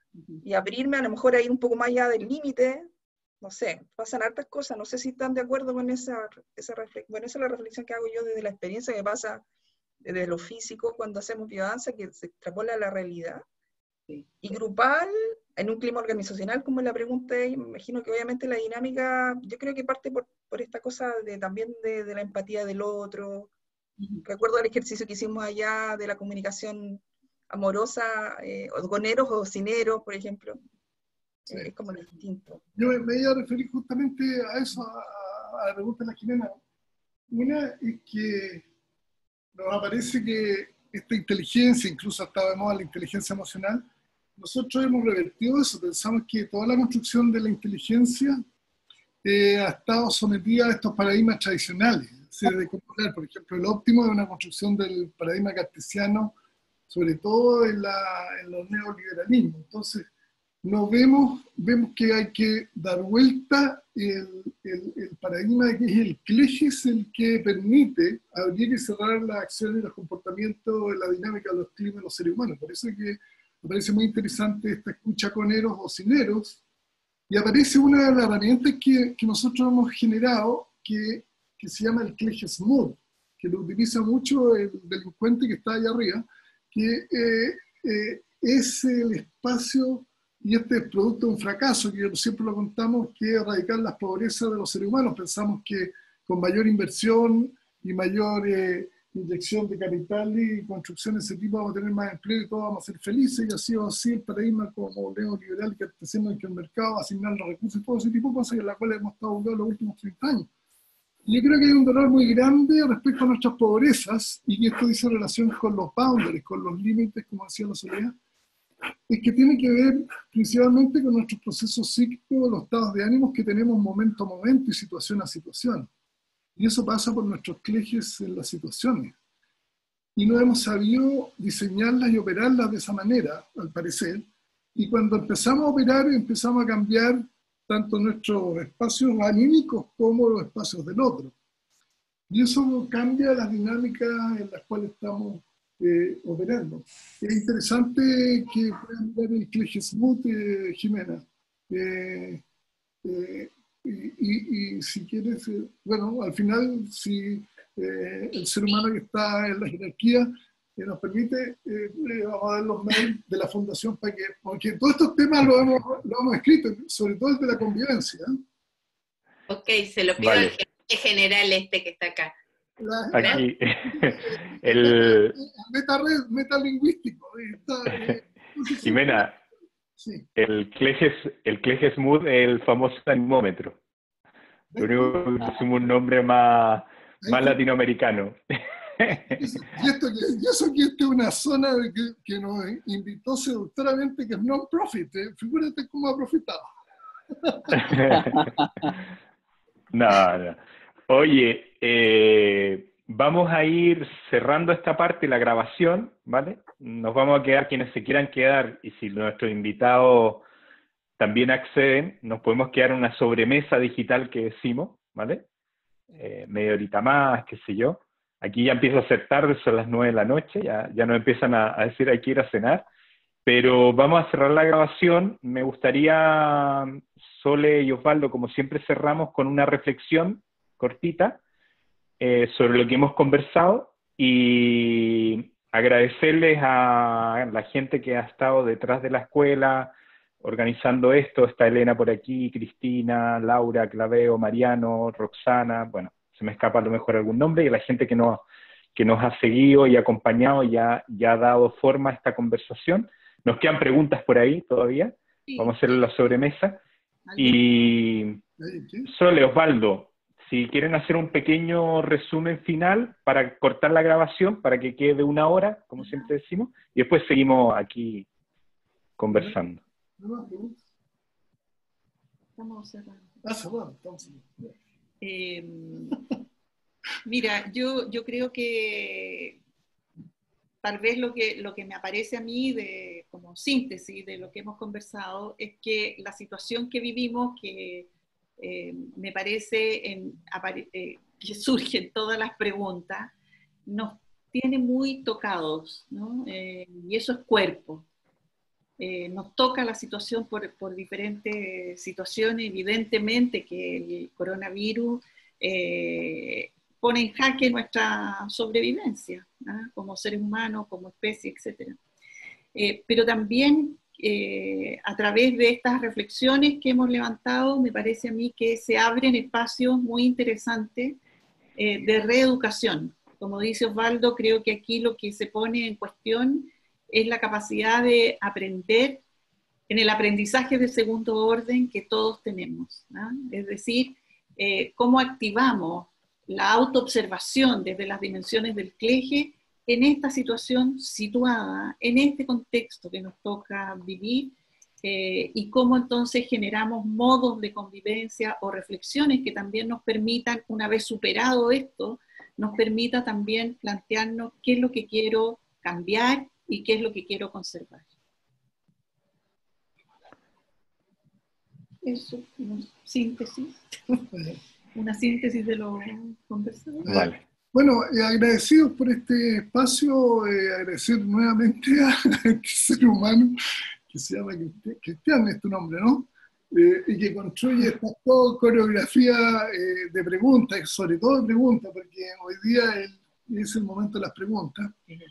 y abrirme a lo mejor a ir un poco más allá del límite. No sé, pasan hartas cosas, no sé si están de acuerdo con esa, esa reflexión. Bueno, esa es la reflexión que hago yo desde la experiencia que pasa desde lo físico cuando hacemos biodanza, que se extrapola a la realidad. Sí. Y grupal, en un clima organizacional, como la pregunta, me imagino que obviamente la dinámica, yo creo que parte por, por esta cosa de, también de, de la empatía del otro. Uh-huh. Recuerdo el ejercicio que hicimos allá de la comunicación amorosa, eh, o con eros o sin eros, por ejemplo. Sí. Eh, es como distinto. Yo me, me iba a referir justamente a eso, a, a la pregunta de la Jimena. Una es que nos aparece que esta inteligencia, incluso hasta de moda la inteligencia emocional, nosotros hemos revertido eso. Pensamos que toda la construcción de la inteligencia eh, ha estado sometida a estos paradigmas tradicionales. O sea, de comparar, por ejemplo, el óptimo de una construcción del paradigma cartesiano, sobre todo en, la, en los neoliberalismos. Entonces, nos vemos, vemos que hay que dar vuelta el, el, el paradigma de que es el clejes el que permite abrir y cerrar las acciones y los comportamientos en la dinámica de los climas de los seres humanos. Por eso es que me parece muy interesante esta escucha con eros o sin eros, y aparece una de las herramientas que, que nosotros hemos generado, que, que se llama el clejes mood, que lo utiliza mucho el delincuente que está allá arriba, que eh, eh, es el espacio. Y este es producto de un fracaso, que siempre lo contamos, que es erradicar las pobrezas de los seres humanos. Pensamos que con mayor inversión y mayor eh, inyección de capital y construcción de ese tipo vamos a tener más empleo y todos vamos a ser felices, y así va así el paradigma como neoliberal que está haciendo en que el mercado va a asignar los recursos y todo ese tipo de cosas en las cuales hemos estado buscando los últimos treinta años. Y yo creo que hay un dolor muy grande respecto a nuestras pobrezas, y que esto dice relación con los boundaries, con los límites, como decía la Soledad, es que tiene que ver principalmente con nuestros procesos psíquicos, los estados de ánimos que tenemos momento a momento y situación a situación. Y eso pasa por nuestros clejes en las situaciones. Y no hemos sabido diseñarlas y operarlas de esa manera, al parecer. Y cuando empezamos a operar, empezamos a cambiar tanto nuestros espacios anímicos como los espacios del otro. Y eso cambia las dinámicas en las cuales estamos Eh, operando. Es interesante que puedan ver el clejes mood, eh, Jimena. Eh, eh, y, y, y si quieres, eh, bueno, al final, si eh, el ser humano que está en la jerarquía eh, nos permite, eh, vamos a dar los mails de la fundación para que, porque todos estos temas lo hemos, lo hemos escrito, sobre todo el de la convivencia. Ok, se lo pido vale. Al gerente general este que está acá. La, Aquí, la, el... Meta-red, metalingüístico. Jimena, sí. el cleges, el cleges mood es el famoso anemómetro. Lo único que pusimos un nombre más, más latinoamericano. Y eso, y esto que, y eso que esta es una zona de que, que nos invitó seductoramente, que es non-profit. ¿eh? Figúrate cómo ha profitado. No, no. Oye, eh, vamos a ir cerrando esta parte, la grabación, ¿vale? Nos vamos a quedar quienes se quieran quedar, y si nuestros invitados también acceden, nos podemos quedar en una sobremesa digital que decimos, ¿vale? Eh, media horita más, qué sé yo. Aquí ya empieza a ser tarde, son las nueve de la noche, ya, ya nos empiezan a, a decir hay que ir a cenar, pero vamos a cerrar la grabación. Me gustaría, Sole y Osvaldo, como siempre cerramos con una reflexión cortita eh, sobre lo que hemos conversado, y agradecerles a la gente que ha estado detrás de la escuela, organizando esto. Está Elena por aquí, Cristina, Laura, Claveo, Mariano, Roxana, bueno, se me escapa a lo mejor algún nombre, y la gente que nos, que nos ha seguido y acompañado y ya, ya ha dado forma a esta conversación. Nos quedan preguntas por ahí todavía, sí. Vamos a hacer la sobremesa. Y Sole, Osvaldo, si quieren hacer un pequeño resumen final para cortar la grabación, para que quede de una hora, como siempre decimos, y después seguimos aquí conversando. Estamos cerrando. Ah, cerrando, estamos cerrando. Eh, mira, yo, yo creo que tal vez lo que, lo que me aparece a mí de, como síntesis de lo que hemos conversado es que la situación que vivimos, que eh, me parece en, apare, eh, que surgen todas las preguntas, nos tiene muy tocados, ¿no? Eh, y eso es cuerpo. Eh, nos toca la situación por, por diferentes situaciones, evidentemente que el coronavirus eh, pone en jaque nuestra sobrevivencia, ¿no? Como seres humanos, como especie, etcétera. Eh, pero también eh, a través de estas reflexiones que hemos levantado, me parece a mí que se abren espacios muy interesantes eh, de reeducación. Como dice Osvaldo, creo que aquí lo que se pone en cuestión es la capacidad de aprender en el aprendizaje de segundo orden que todos tenemos, ¿no? Es decir, eh, cómo activamos la autoobservación desde las dimensiones del C L E G E en esta situación situada, en este contexto que nos toca vivir, eh, y cómo entonces generamos modos de convivencia o reflexiones que también nos permitan, una vez superado esto, nos permita también plantearnos qué es lo que quiero cambiar y qué es lo que quiero conservar. Eso, una síntesis. Una síntesis de lo conversado. Vale. Bueno, eh, agradecidos por este espacio, eh, agradecer nuevamente a este ser humano que se llama Cristian, es tu nombre, ¿no? Eh, y que construye esta todo coreografía eh, de preguntas, sobre todo de preguntas, porque hoy día el, es el momento de las preguntas.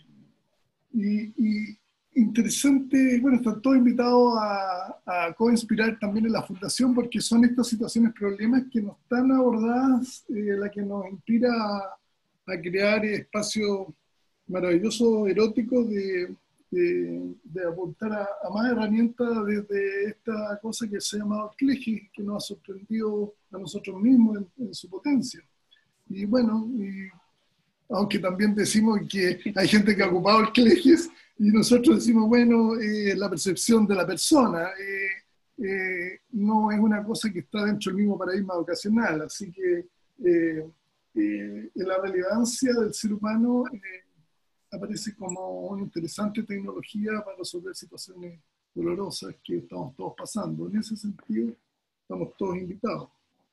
Y, y interesante, bueno, están todos invitados a, a co-inspirar también en la Fundación, porque son estas situaciones, problemas que no están abordadas, eh, la que nos inspira a, a crear espacios maravillosos, eróticos, de, de, de apuntar a, a más herramientas desde esta cosa que se llama C L E G E, que nos ha sorprendido a nosotros mismos en, en su potencia. Y bueno, y, aunque también decimos que hay gente que ha ocupado el C L E G E, y nosotros decimos, bueno, eh, la percepción de la persona eh, eh, no es una cosa que está dentro del mismo paradigma educacional, así que eh, eh, la relevancia del ser humano eh, aparece como una interesante tecnología para resolver situaciones dolorosas que estamos todos pasando. En ese sentido, estamos todos invitados.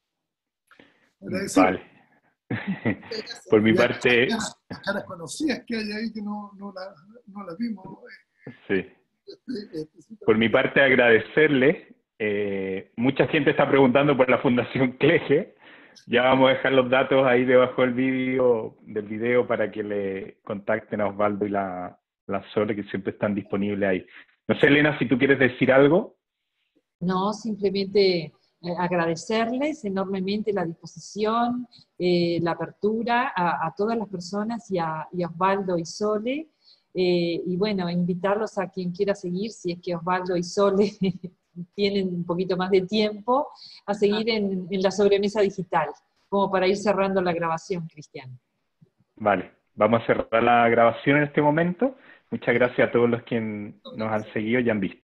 Agradecido. Vale. Por mi parte... Las caras conocidas que hay ahí que no, no las no la vimos. Sí. Por mi parte, agradecerle. Eh, mucha gente está preguntando por la Fundación C L E G E. Ya vamos a dejar los datos ahí debajo del video, del video para que le contacten a Osvaldo y la, la Sole, que siempre están disponibles ahí. No sé, Elena, si tú quieres decir algo. No, simplemente... Eh, agradecerles enormemente la disposición, eh, la apertura a, a todas las personas y a, y a Osvaldo y Sole, eh, y bueno, invitarlos a quien quiera seguir, si es que Osvaldo y Sole tienen un poquito más de tiempo, a seguir en, en la sobremesa digital, como para ir cerrando la grabación, Cristian. Vale, vamos a cerrar la grabación en este momento. Muchas gracias a todos los que nos han seguido y han visto.